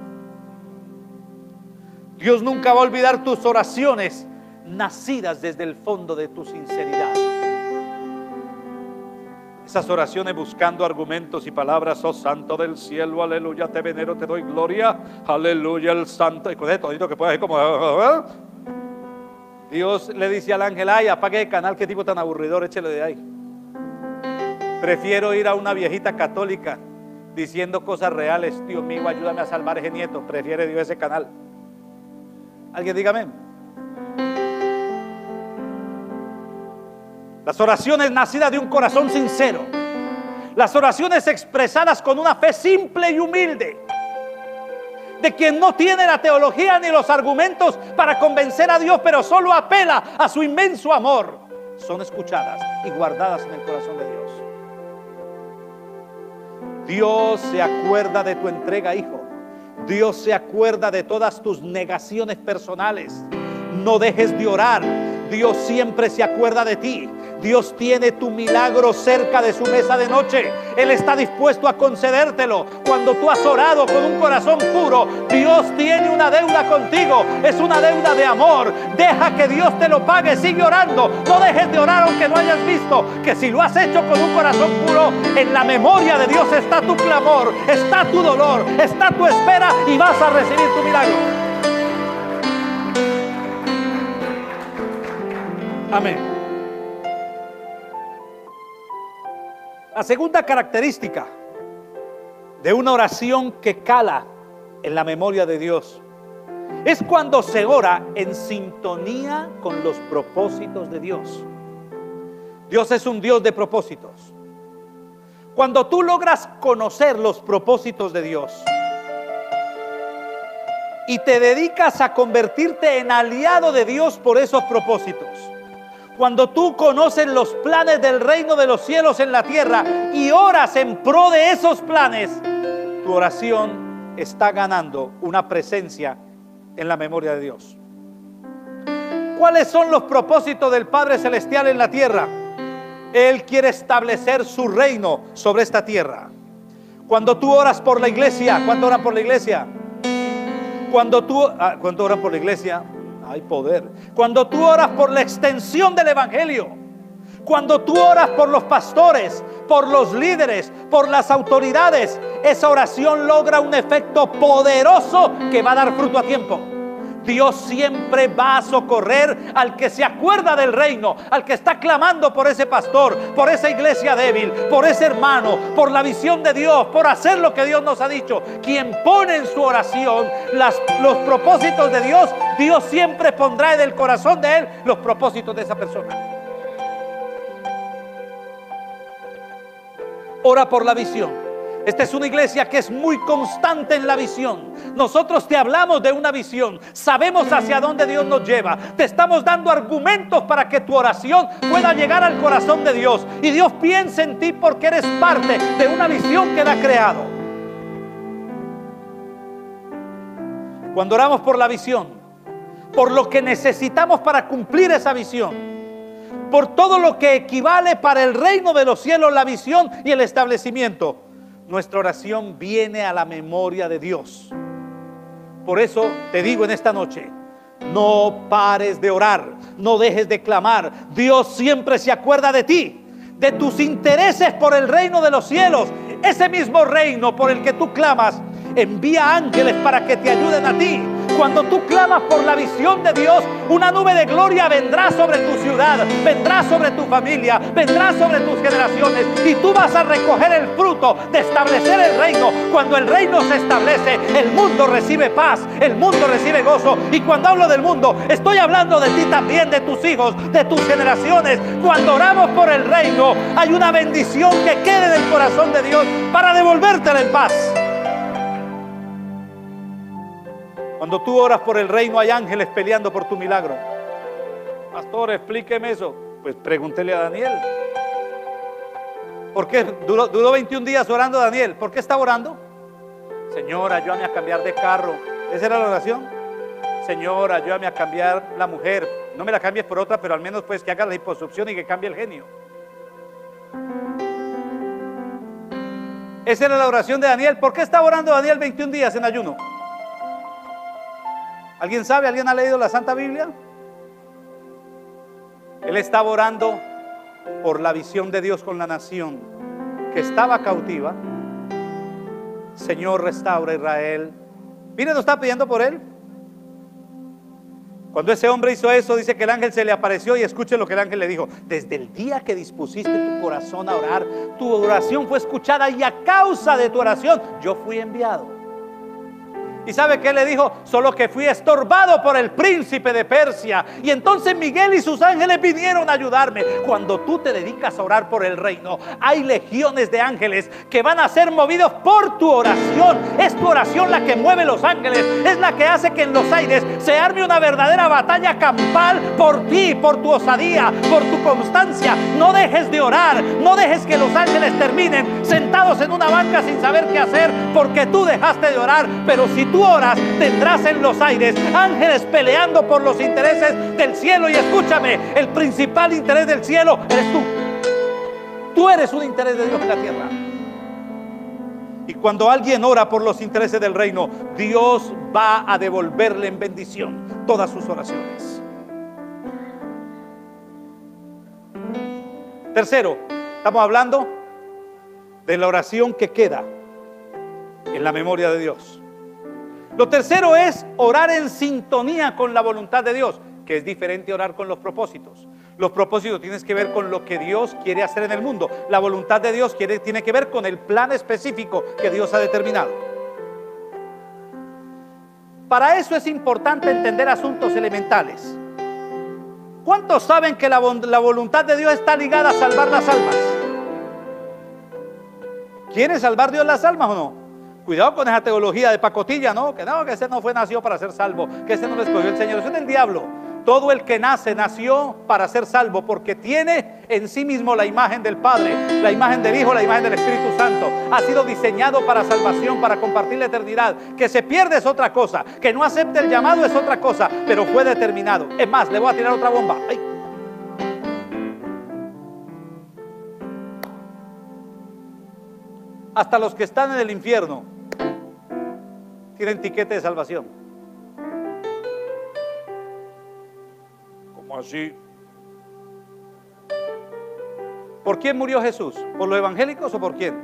S1: Dios nunca va a olvidar tus oraciones nacidas desde el fondo de tu sinceridad. Esas oraciones buscando argumentos y palabras: oh Santo del cielo, aleluya, te venero, te doy gloria, aleluya, el Santo. Y con esto que puede hacer como ¿eh? Dios le dice al ángel: ay, apague el canal, qué tipo tan aburridor, échelo de ahí. Prefiero ir a una viejita católica diciendo cosas reales. Dios mío, ayúdame a salvar a ese nieto. Prefiere Dios ese canal. Alguien dígame. Las oraciones nacidas de un corazón sincero, las oraciones expresadas con una fe simple y humilde, de quien no tiene la teología ni los argumentos para convencer a Dios, pero solo apela a su inmenso amor, son escuchadas y guardadas en el corazón de Dios. Dios se acuerda de tu entrega, hijo. Dios se acuerda de todas tus negaciones personales. No dejes de orar. Dios siempre se acuerda de ti. Dios tiene tu milagro cerca de su mesa de noche. Él está dispuesto a concedértelo. Cuando tú has orado con un corazón puro, Dios tiene una deuda contigo. Es una deuda de amor. Deja que Dios te lo pague. Sigue orando. No dejes de orar aunque no hayas visto que si lo has hecho con un corazón puro, en la memoria de Dios está tu clamor, está tu dolor, está tu espera, y vas a recibir tu milagro. Amén. La segunda característica de una oración que cala en la memoria de Dios es cuando se ora en sintonía con los propósitos de Dios. Dios es un Dios de propósitos. Cuando tú logras conocer los propósitos de Dios y te dedicas a convertirte en aliado de Dios por esos propósitos, cuando tú conoces los planes del reino de los cielos en la tierra y oras en pro de esos planes, tu oración está ganando una presencia en la memoria de Dios. ¿Cuáles son los propósitos del Padre Celestial en la tierra? Él quiere establecer su reino sobre esta tierra. Cuando tú oras por la iglesia, ¿cuánto oran por la iglesia? Cuando tú, ah, ¿cuánto oran por la iglesia? Hay poder. Cuando tú oras por la extensión del evangelio, cuando tú oras por los pastores, por los líderes, por las autoridades, esa oración logra un efecto poderoso que va a dar fruto a tiempo. Dios siempre va a socorrer al que se acuerda del reino, al que está clamando por ese pastor, por esa iglesia débil, por ese hermano, por la visión de Dios, por hacer lo que Dios nos ha dicho. Quien pone en su oración las, los propósitos de Dios, Dios siempre pondrá en el corazón de él los propósitos de esa persona. Ora por la visión. Esta es una iglesia que es muy constante en la visión. Nosotros te hablamos de una visión. Sabemos hacia dónde Dios nos lleva. Te estamos dando argumentos para que tu oración pueda llegar al corazón de Dios. Y Dios piensa en ti porque eres parte de una visión que Él ha creado. Cuando oramos por la visión, por lo que necesitamos para cumplir esa visión, por todo lo que equivale para el reino de los cielos, la visión y el establecimiento, nuestra oración viene a la memoria de Dios. Por eso te digo en esta noche, no pares de orar, no dejes de clamar. Dios siempre se acuerda de ti, de tus intereses por el reino de los cielos. Ese mismo reino por el que tú clamas envía ángeles para que te ayuden a ti. Cuando tú clamas por la visión de Dios, una nube de gloria vendrá sobre tu ciudad, vendrá sobre tu familia, vendrá sobre tus generaciones, y tú vas a recoger el fruto de establecer el reino. Cuando el reino se establece, el mundo recibe paz, el mundo recibe gozo. Y cuando hablo del mundo, estoy hablando de ti también, de tus hijos, de tus generaciones. Cuando oramos por el reino, hay una bendición que queda en el corazón de Dios para devolvértela en paz. Cuando tú oras por el reino, hay ángeles peleando por tu milagro. Pastor, explíqueme eso. Pues pregúntele a Daniel. ¿Por qué duró, duró veintiún días orando Daniel? ¿Por qué estaba orando? Señor, ayúdame a cambiar de carro. ¿Esa era la oración? Señor, ayúdame a cambiar la mujer. No me la cambies por otra, pero al menos pues que haga la liposucción y que cambie el genio. Esa era la oración de Daniel. ¿Por qué estaba orando Daniel veintiún días en ayuno? ¿Alguien sabe? ¿Alguien ha leído la Santa Biblia? Él estaba orando por la visión de Dios con la nación que estaba cautiva. Señor, restaura a Israel. Mire, ¿no está pidiendo por él? Cuando ese hombre hizo eso, dice que el ángel se le apareció, y escuche lo que el ángel le dijo: desde el día que dispusiste tu corazón a orar, tu oración fue escuchada, y a causa de tu oración yo fui enviado. ¿Y sabe qué le dijo? Solo que fui estorbado por el príncipe de Persia. Y entonces Miguel y sus ángeles vinieron a ayudarme. Cuando tú te dedicas a orar por el reino, hay legiones de ángeles que van a ser movidos por tu oración. Es tu oración la que mueve los ángeles, es la que hace que en los aires se arme una verdadera batalla campal por ti, por tu osadía, por tu constancia. No dejes de orar, no dejes que los ángeles terminen sentados en una banca sin saber qué hacer, porque tú dejaste de orar. Pero si tú oras, tendrás en los aires ángeles peleando por los intereses del cielo. Y escúchame, el principal interés del cielo eres tú. Tú eres un interés de Dios en la tierra. Y cuando alguien ora por los intereses del reino, Dios va a devolverle en bendición todas sus oraciones. Tercero, estamos hablando de la oración que queda en la memoria de Dios. Lo tercero es orar en sintonía con la voluntad de Dios, que es diferente a orar con los propósitos. Los propósitos tienen que ver con lo que Dios quiere hacer en el mundo. La voluntad de Dios quiere, tiene que ver con el plan específico que Dios ha determinado. Para eso es importante entender asuntos elementales. ¿Cuántos saben que la, la voluntad de Dios está ligada a salvar las almas? ¿Quiere salvar Dios las almas o no? Cuidado con esa teología de pacotilla, ¿no? Que no, que ese no fue nacido para ser salvo, que ese no lo escogió el Señor. Eso es del diablo. Todo el que nace, nació para ser salvo, porque tiene en sí mismo la imagen del Padre, la imagen del Hijo, la imagen del Espíritu Santo. Ha sido diseñado para salvación, para compartir la eternidad. Que se pierde es otra cosa, que no acepte el llamado es otra cosa, pero fue determinado. Es más, le voy a tirar otra bomba. ¡Ay! Hasta los que están en el infierno tienen tiquete de salvación. ¿Cómo así? ¿Por quién murió Jesús? ¿Por los evangélicos o por quién?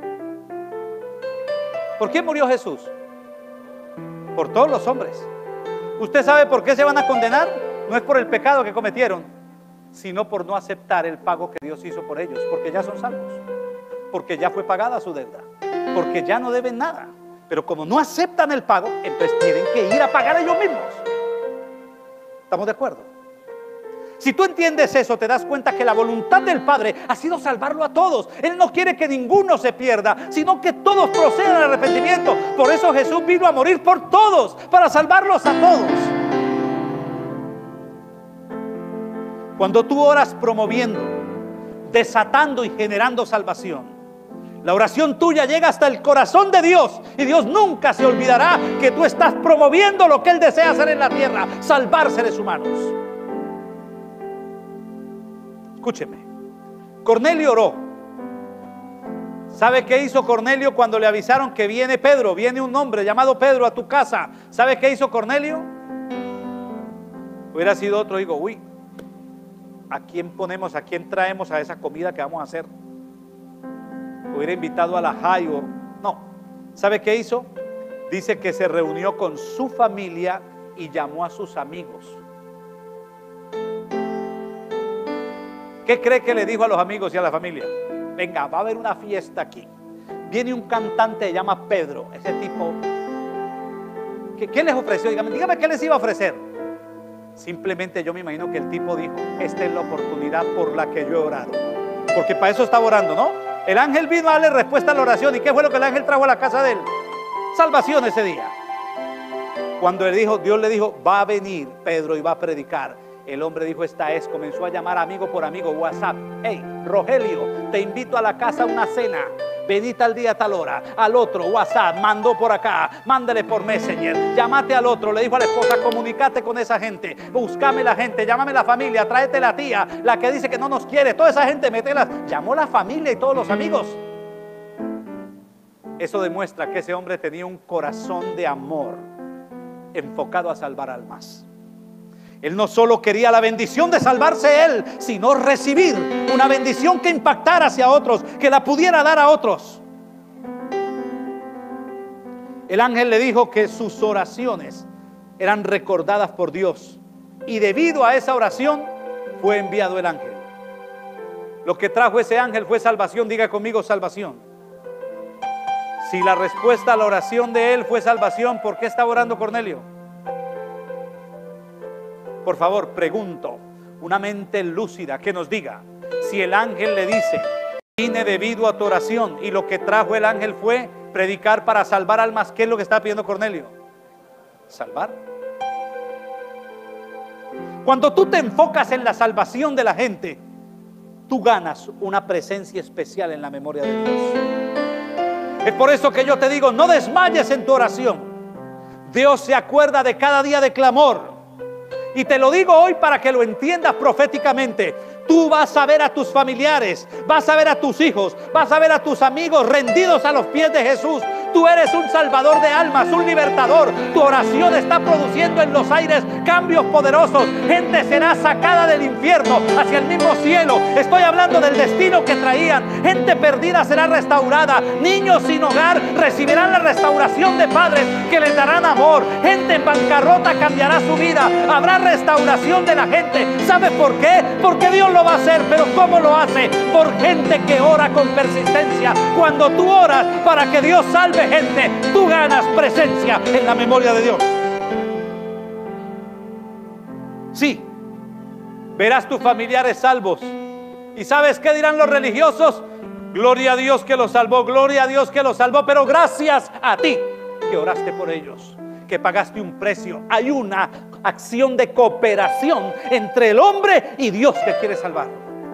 S1: ¿Por quién murió Jesús? Por todos los hombres. ¿Usted sabe por qué se van a condenar? No es por el pecado que cometieron, sino por no aceptar el pago que Dios hizo por ellos, porque ya son salvos, porque ya fue pagada su deuda, porque ya no deben nada. Pero como no aceptan el pago, entonces tienen que ir a pagar ellos mismos. ¿Estamos de acuerdo? Si tú entiendes eso, te das cuenta que la voluntad del Padre ha sido salvarlo a todos. Él no quiere que ninguno se pierda, sino que todos procedan al arrepentimiento. Por eso Jesús vino a morir por todos, para salvarlos a todos. Cuando tú oras promoviendo, desatando y generando salvación, La oración tuya llega hasta el corazón de Dios y Dios nunca se olvidará que tú estás promoviendo lo que Él desea hacer en la tierra, salvar seres humanos. Escúcheme, Cornelio oró. ¿Sabe qué hizo Cornelio cuando le avisaron que viene Pedro? Viene un hombre llamado Pedro a tu casa. ¿Sabe qué hizo Cornelio? Hubiera sido otro, digo, uy, ¿a quién ponemos, a quién traemos a esa comida que vamos a hacer? Hubiera invitado a la Jairo. No. ¿Sabe qué hizo? Dice que se reunió con su familia y llamó a sus amigos. ¿Qué cree que le dijo a los amigos y a la familia? Venga, va a haber una fiesta aquí. Viene un cantante, se llama Pedro. Ese tipo, ¿qué, qué les ofreció? Dígame, dígame qué les iba a ofrecer. Simplemente yo me imagino que el tipo dijo, esta es la oportunidad por la que yo he orado. Porque para eso estaba orando, ¿no? El ángel vino a darle respuesta a la oración. ¿Y qué fue lo que el ángel trajo a la casa de él? Salvación ese día. Cuando él dijo, Dios le dijo, va a venir Pedro y va a predicar. El hombre dijo, esta es, comenzó a llamar amigo por amigo, WhatsApp. Hey, Rogelio, te invito a la casa a una cena. Vení tal día, tal hora. Al otro, WhatsApp, mandó por acá, mándale por Messenger. Llámate al otro, le dijo a la esposa, comunícate con esa gente. Búscame la gente, llámame la familia, tráete la tía, la que dice que no nos quiere. Toda esa gente, métela. Llamó la familia y todos los amigos. Eso demuestra que ese hombre tenía un corazón de amor enfocado a salvar almas. Él no solo quería la bendición de salvarse él, sino recibir una bendición que impactara hacia otros, que la pudiera dar a otros. El ángel le dijo que sus oraciones eran recordadas por Dios y debido a esa oración fue enviado el ángel. Lo que trajo ese ángel fue salvación. Diga conmigo, salvación. Si la respuesta a la oración de él fue salvación, ¿por qué estaba orando Cornelio? Por favor, pregunto, una mente lúcida que nos diga, si el ángel le dice, vine debido a tu oración, y lo que trajo el ángel fue predicar para salvar almas, ¿qué es lo que está pidiendo Cornelio? Salvar. Cuando tú te enfocas en la salvación de la gente, tú ganas una presencia especial en la memoria de Dios. Es por eso que yo te digo, no desmayes en tu oración. Dios se acuerda de cada día de clamor. Y te lo digo hoy para que lo entiendas proféticamente. Tú vas a ver a tus familiares, vas a ver a tus hijos, vas a ver a tus amigos rendidos a los pies de Jesús. Tú eres un salvador de almas, un libertador. Tu oración está produciendo en los aires cambios poderosos. Gente será sacada del infierno hacia el mismo cielo. Estoy hablando del destino que traían. Gente perdida será restaurada. Niños sin hogar recibirán la restauración de padres que les darán amor. Gente en bancarrota cambiará su vida. Habrá restauración de la gente. ¿Sabes por qué? Porque Dios lo va a hacer. Pero ¿cómo lo hace? Por gente que ora con persistencia. Cuando tú oras para que Dios salve gente, tú ganas presencia en la memoria de Dios. Sí, verás tus familiares salvos. ¿Y sabes qué dirán los religiosos? Gloria a Dios que los salvó, gloria a Dios que los salvó, pero gracias a ti que oraste por ellos, que pagaste un precio. Hay una acción de cooperación entre el hombre y Dios que quiere salvar.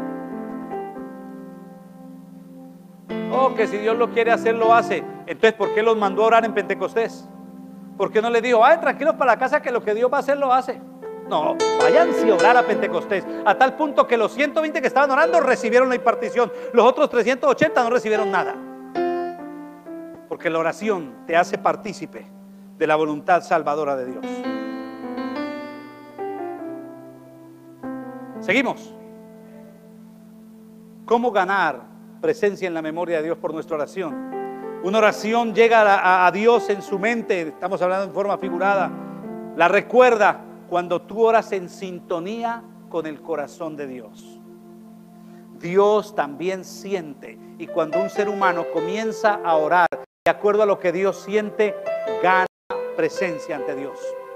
S1: Oh, que si Dios lo quiere hacer, lo hace. Entonces, ¿por qué los mandó a orar en Pentecostés? ¿Por qué no les dijo, ay, tranquilos para la casa, que lo que Dios va a hacer, lo hace? No, váyanse a orar a Pentecostés. A tal punto que los ciento veinte que estaban orando recibieron la impartición. Los otros trescientos ochenta no recibieron nada. Porque la oración te hace partícipe de la voluntad salvadora de Dios. Seguimos. ¿Cómo ganar presencia en la memoria de Dios por nuestra oración? Una oración llega a, a, a Dios en su mente, estamos hablando en forma figurada, la recuerda cuando tú oras en sintonía con el corazón de Dios. Dios también siente, y cuando un ser humano comienza a orar de acuerdo a lo que Dios siente, gana presencia ante Dios.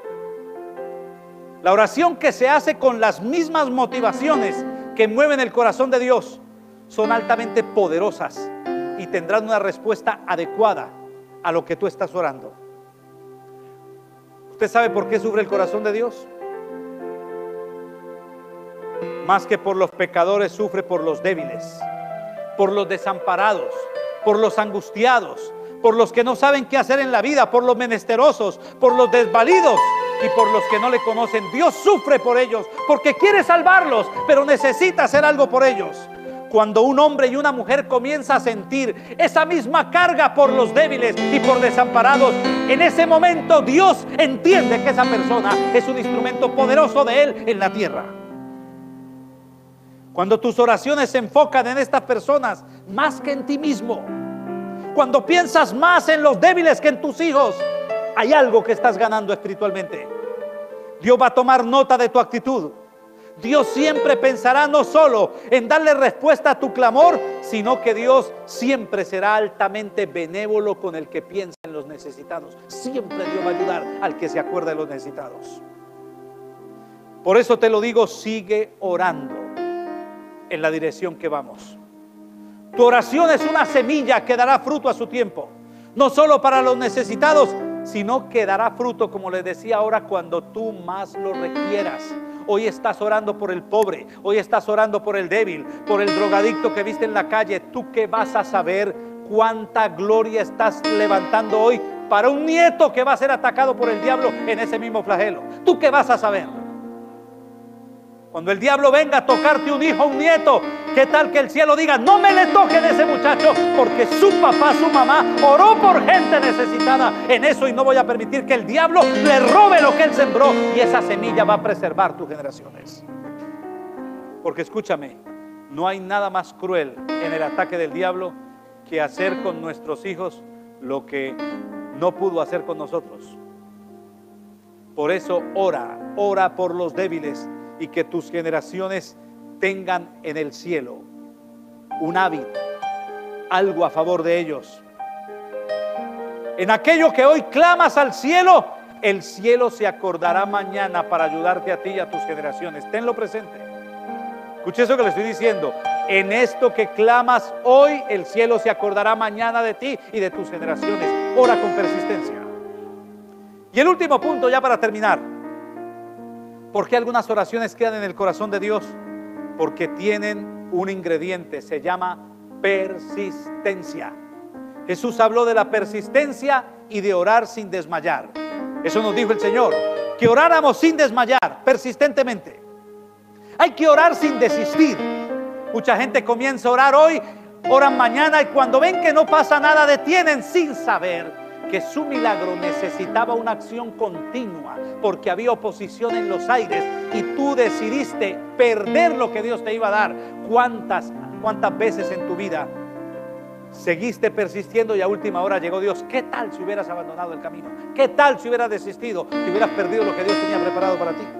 S1: La oración que se hace con las mismas motivaciones que mueven el corazón de Dios son altamente poderosas y tendrán una respuesta adecuada a lo que tú estás orando. ¿Usted sabe por qué sufre el corazón de Dios? Más que por los pecadores, sufre por los débiles, por los desamparados, por los angustiados, por los que no saben qué hacer en la vida, por los menesterosos, por los desvalidos y por los que no le conocen. Dios sufre por ellos porque quiere salvarlos, pero necesita hacer algo por ellos. Cuando un hombre y una mujer comienza a sentir esa misma carga por los débiles y por desamparados, en ese momento Dios entiende que esa persona es un instrumento poderoso de Él en la tierra. Cuando tus oraciones se enfocan en estas personas más que en ti mismo, cuando piensas más en los débiles que en tus hijos, hay algo que estás ganando espiritualmente. Dios va a tomar nota de tu actitud. Dios siempre pensará no solo en darle respuesta a tu clamor, sino que Dios siempre será altamente benévolo con el que piensa en los necesitados. Siempre Dios va a ayudar al que se acuerda de los necesitados. Por eso te lo digo, sigue orando en la dirección que vamos. Tu oración es una semilla que dará fruto a su tiempo, no solo para los necesitados, sino que dará fruto, como les decía ahora, cuando tú más lo requieras. Hoy estás orando por el pobre, hoy estás orando por el débil, por el drogadicto que viste en la calle. ¿Tú qué vas a saber cuánta gloria estás levantando hoy para un nieto que va a ser atacado por el diablo en ese mismo flagelo? ¿Tú qué vas a saber? Cuando el diablo venga a tocarte un hijo, un nieto, ¿qué tal que el cielo diga: no me le toquen a ese muchacho, porque su papá, su mamá oró por gente necesitada en eso, y no voy a permitir que el diablo le robe lo que él sembró, y esa semilla va a preservar tus generaciones? Porque escúchame, no hay nada más cruel en el ataque del diablo que hacer con nuestros hijos lo que no pudo hacer con nosotros. Por eso ora, ora por los débiles, y que tus generaciones tengan en el cielo un hábito, algo a favor de ellos. En aquello que hoy clamas al cielo, el cielo se acordará mañana para ayudarte a ti y a tus generaciones. Tenlo presente. Escuche eso que le estoy diciendo. En esto que clamas hoy, el cielo se acordará mañana de ti y de tus generaciones. Ora con persistencia. Y el último punto, ya para terminar. ¿Por qué algunas oraciones quedan en el corazón de Dios? Porque tienen un ingrediente, se llama persistencia. Jesús habló de la persistencia y de orar sin desmayar. Eso nos dijo el Señor, que oráramos sin desmayar, persistentemente. Hay que orar sin desistir. Mucha gente comienza a orar hoy, oran mañana, y cuando ven que no pasa nada, detienen sin saber que su milagro necesitaba una acción continua, porque había oposición en los aires y tú decidiste perder lo que Dios te iba a dar. ¿Cuántas, cuántas veces en tu vida seguiste persistiendo y a última hora llegó Dios? ¿Qué tal si hubieras abandonado el camino? ¿Qué tal si hubieras desistido, si hubieras perdido lo que Dios tenía preparado para ti?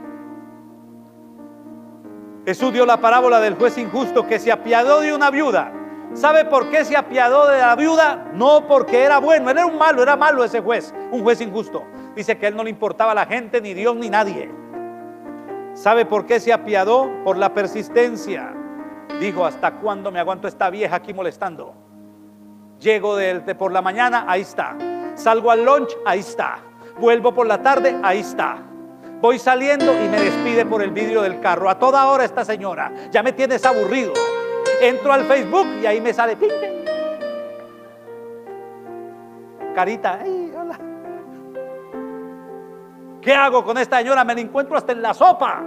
S1: Jesús dio la parábola del juez injusto que se apiadó de una viuda. ¿Sabe por qué se apiadó de la viuda? No porque era bueno, él era un malo, era malo ese juez, un juez injusto. Dice que a él no le importaba la gente, ni Dios, ni nadie. ¿Sabe por qué se apiadó? Por la persistencia. Dijo: ¿hasta cuándo me aguanto esta vieja aquí molestando? Llego de, de por la mañana, ahí está. Salgo al lunch, ahí está. Vuelvo por la tarde, ahí está. Voy saliendo y me despide por el vidrio del carro. A toda hora esta señora, ya me tienes aburrido. Entro al Facebook y ahí me sale ping, ping. Carita, hey, hola. ¿Qué hago con esta señora? Me la encuentro hasta en la sopa.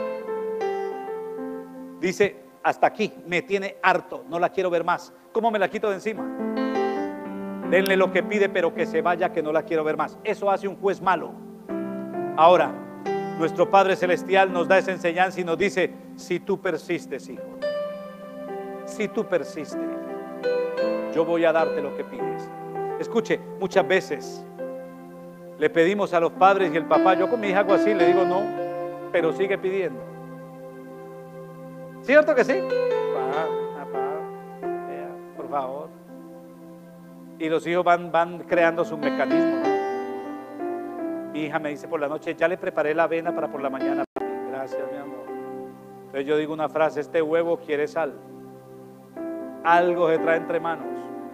S1: Dice: hasta aquí, me tiene harto, no la quiero ver más. ¿Cómo me la quito de encima? Denle lo que pide, pero que se vaya, que no la quiero ver más. Eso hace un juez malo. Ahora, nuestro Padre Celestial nos da esa enseñanza y nos dice: si tú persistes, hijo, si tú persistes, yo voy a darte lo que pides. Escuche, muchas veces le pedimos a los padres y el papá, yo con mi hija hago así, le digo no, pero sigue pidiendo. ¿Cierto que sí? Papá, papá, vea, por favor. Y los hijos van, van creando sus mecanismos. Mi hija me dice por la noche: ya le preparé la avena para por la mañana. Gracias, mi amor. Entonces yo digo una frase: este huevo quiere sal. Algo se trae entre manos.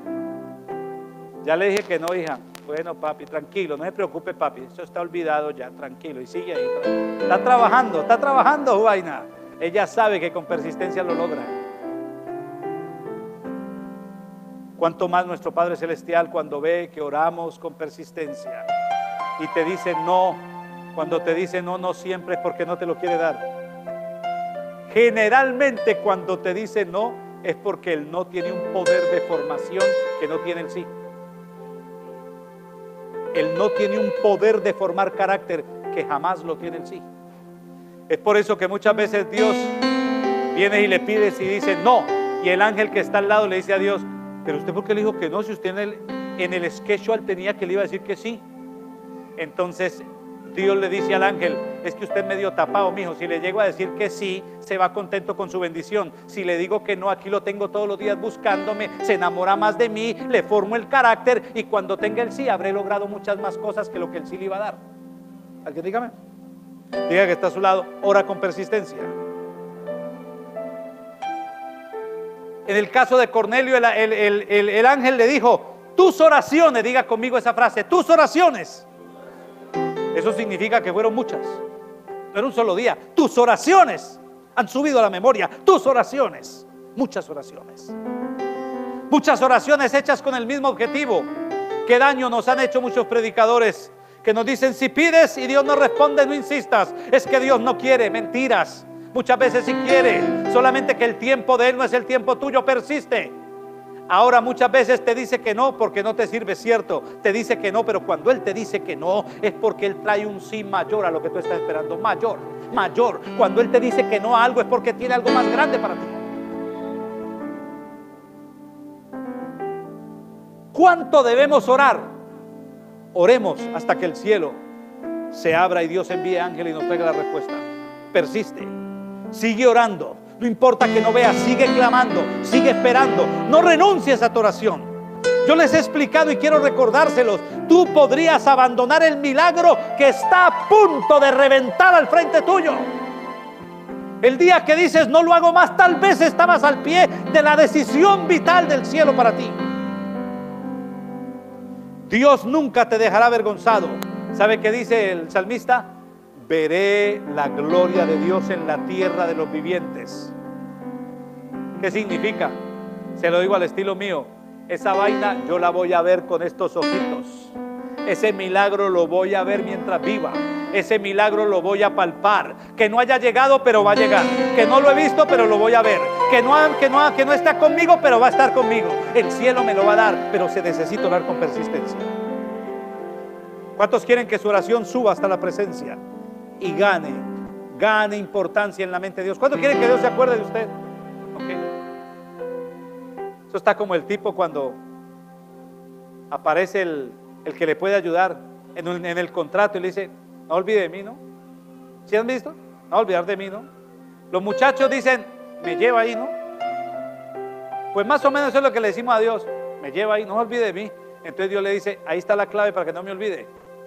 S1: Ya le dije que no, hija. Bueno, papi, tranquilo, no se preocupe, papi, eso está olvidado ya, tranquilo. Y sigue ahí. Está trabajando, está trabajando, Juaina. Ella sabe que con persistencia lo logra. Cuanto más nuestro Padre Celestial cuando ve que oramos con persistencia y te dice no, cuando te dice no, no siempre es porque no te lo quiere dar. Generalmente cuando te dice no es porque el no tiene un poder de formación que no tiene el sí. El no tiene un poder de formar carácter que jamás lo tiene el sí. Es por eso que muchas veces Dios viene y le pides y dice no, y el ángel que está al lado le dice a Dios, pero usted ¿por qué le dijo que no? Si usted en el, en el schedule tenía que le iba a decir que sí. Entonces Dios le dice al ángel, es que usted es medio tapado, mijo. Si le llego a decir que sí, se va contento con su bendición. Si le digo que no, aquí lo tengo todos los días buscándome, se enamora más de mí, le formo el carácter, y cuando tenga el sí, habré logrado muchas más cosas que lo que el sí le iba a dar. ¿Alguien dígame? Diga que está a su lado, ora con persistencia. En el caso de Cornelio, el, el, el, el, el ángel le dijo, tus oraciones, diga conmigo esa frase, tus oraciones. Eso significa que fueron muchas, no era un solo día. Tus oraciones han subido a la memoria, tus oraciones, muchas oraciones. Muchas oraciones hechas con el mismo objetivo. Qué daño nos han hecho muchos predicadores que nos dicen, si pides y Dios no responde, no insistas, es que Dios no quiere. Mentiras. Muchas veces sí quiere, solamente que el tiempo de Él no es el tiempo tuyo, persiste. Ahora muchas veces te dice que no porque no te sirve, cierto, te dice que no, pero cuando Él te dice que no es porque Él trae un sí mayor a lo que tú estás esperando, mayor, mayor. Cuando Él te dice que no a algo es porque tiene algo más grande para ti. ¿Cuánto debemos orar? Oremos hasta que el cielo se abra y Dios envíe ángel y nos traiga la respuesta. Persiste. Sigue orando, no importa que no veas, sigue clamando, sigue esperando, no renuncies a tu oración. Yo les he explicado y quiero recordárselos, tú podrías abandonar el milagro que está a punto de reventar al frente tuyo. El día que dices no lo hago más, tal vez estabas al pie de la decisión vital del cielo para ti. Dios nunca te dejará avergonzado. ¿Sabe qué dice el salmista? Veré la gloria de Dios en la tierra de los vivientes. ¿Qué significa? Se lo digo al estilo mío. Esa vaina yo la voy a ver con estos ojitos. Ese milagro lo voy a ver mientras viva. Ese milagro lo voy a palpar. Que no haya llegado, pero va a llegar. Que no lo he visto, pero lo voy a ver. Que no, que no, que no está conmigo, pero va a estar conmigo. El cielo me lo va a dar, pero se necesita orar con persistencia. ¿Cuántos quieren que su oración suba hasta la presencia y gane, gane importancia en la mente de Dios? ¿Cuántos quieren que Dios se acuerde de usted? Okay. Eso está como el tipo cuando aparece el, el que le puede ayudar en, un, en el contrato y le dice, no olvide de mí, ¿no? ¿Sí han visto? No olvidar de mí, ¿no? Los muchachos dicen, me lleva ahí, ¿no? Pues más o menos eso es lo que le decimos a Dios, me lleva ahí, no olvide de mí. Entonces Dios le dice, ahí está la clave para que no me olvide.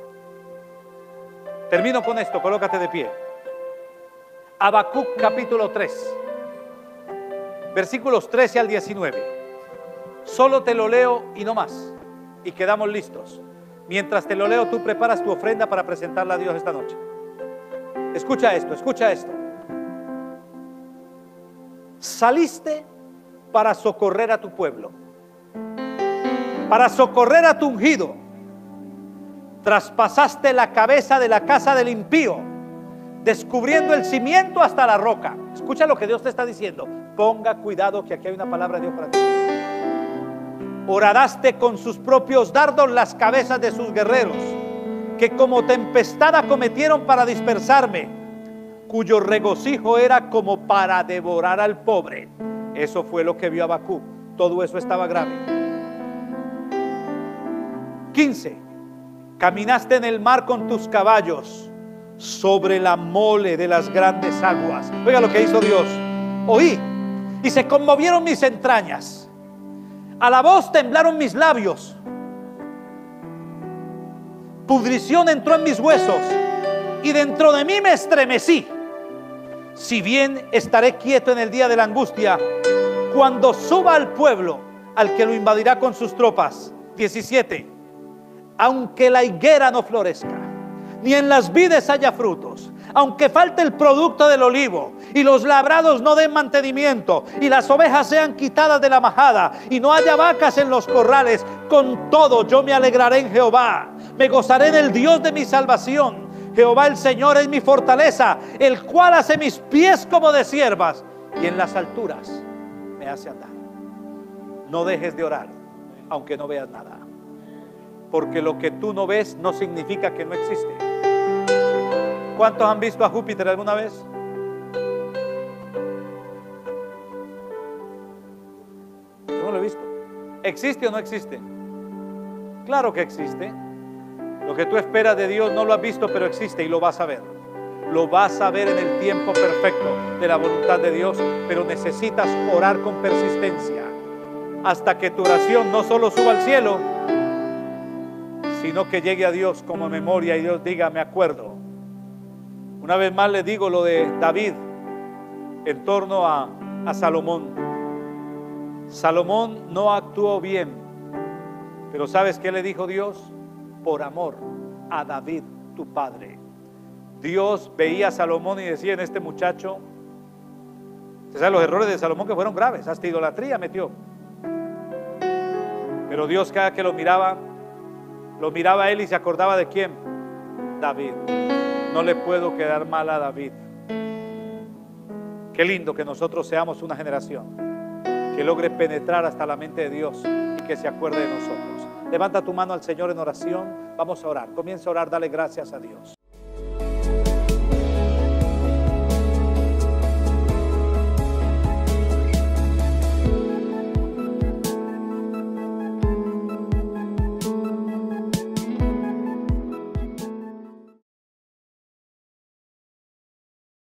S1: Termino con esto, colócate de pie. Habacuc capítulo tres, versículos trece al diecinueve. Solo te lo leo y no más, y quedamos listos. Mientras te lo leo, tú preparas tu ofrenda para presentarla a Dios esta noche. Escucha esto, escucha esto. Saliste para socorrer a tu pueblo, para socorrer a tu ungido. Traspasaste la cabeza de la casa del impío, descubriendo el cimiento hasta la roca. Escucha lo que Dios te está diciendo. Ponga cuidado que aquí hay una palabra de Dios para ti. Horadaste con sus propios dardos las cabezas de sus guerreros, que como tempestad acometieron para dispersarme, cuyo regocijo era como para devorar al pobre. Eso fue lo que vio Habacuc. Todo eso estaba grave. quince. Caminaste en el mar con tus caballos sobre la mole de las grandes aguas. Oiga lo que hizo Dios. Oí y se conmovieron mis entrañas. A la voz temblaron mis labios. Pudrición entró en mis huesos y dentro de mí me estremecí. Si bien estaré quieto en el día de la angustia, cuando suba al pueblo al que lo invadirá con sus tropas. diecisiete. Aunque la higuera no florezca, ni en las vides haya frutos, Aunque falte el producto del olivo y los labrados no den mantenimiento y las ovejas sean quitadas de la majada y no haya vacas en los corrales, con todo yo me alegraré en Jehová, me gozaré en el Dios de mi salvación. Jehová el Señor es mi fortaleza, el cual hace mis pies como de ciervas y en las alturas me hace andar. No dejes de orar aunque no veas nada, porque lo que tú no ves no significa que no existe. ¿Cuántos han visto a Júpiter alguna vez? Yo no lo he visto. ¿Existe o no existe? Claro que existe. Lo que tú esperas de Dios no lo has visto, pero existe y lo vas a ver. Lo vas a ver en el tiempo perfecto de la voluntad de Dios, pero necesitas orar con persistencia hasta que tu oración no solo suba al cielo, sino que llegue a Dios como memoria y Dios diga, me acuerdo. Una vez más le digo lo de David en torno a, a Salomón. Salomón no actuó bien, pero ¿sabes qué le dijo Dios? Por amor a David, tu padre. Dios veía a Salomón y decía en este muchacho, ¿usted sabe los errores de Salomón que fueron graves? Hasta idolatría metió. Pero Dios cada que lo miraba, lo miraba a él y se acordaba de quién, David. No le puedo quedar mal a David. Qué lindo que nosotros seamos una generación que logre penetrar hasta la mente de Dios y que se acuerde de nosotros. Levanta tu mano al Señor en oración. Vamos a orar. Comienza a orar, dale gracias a Dios.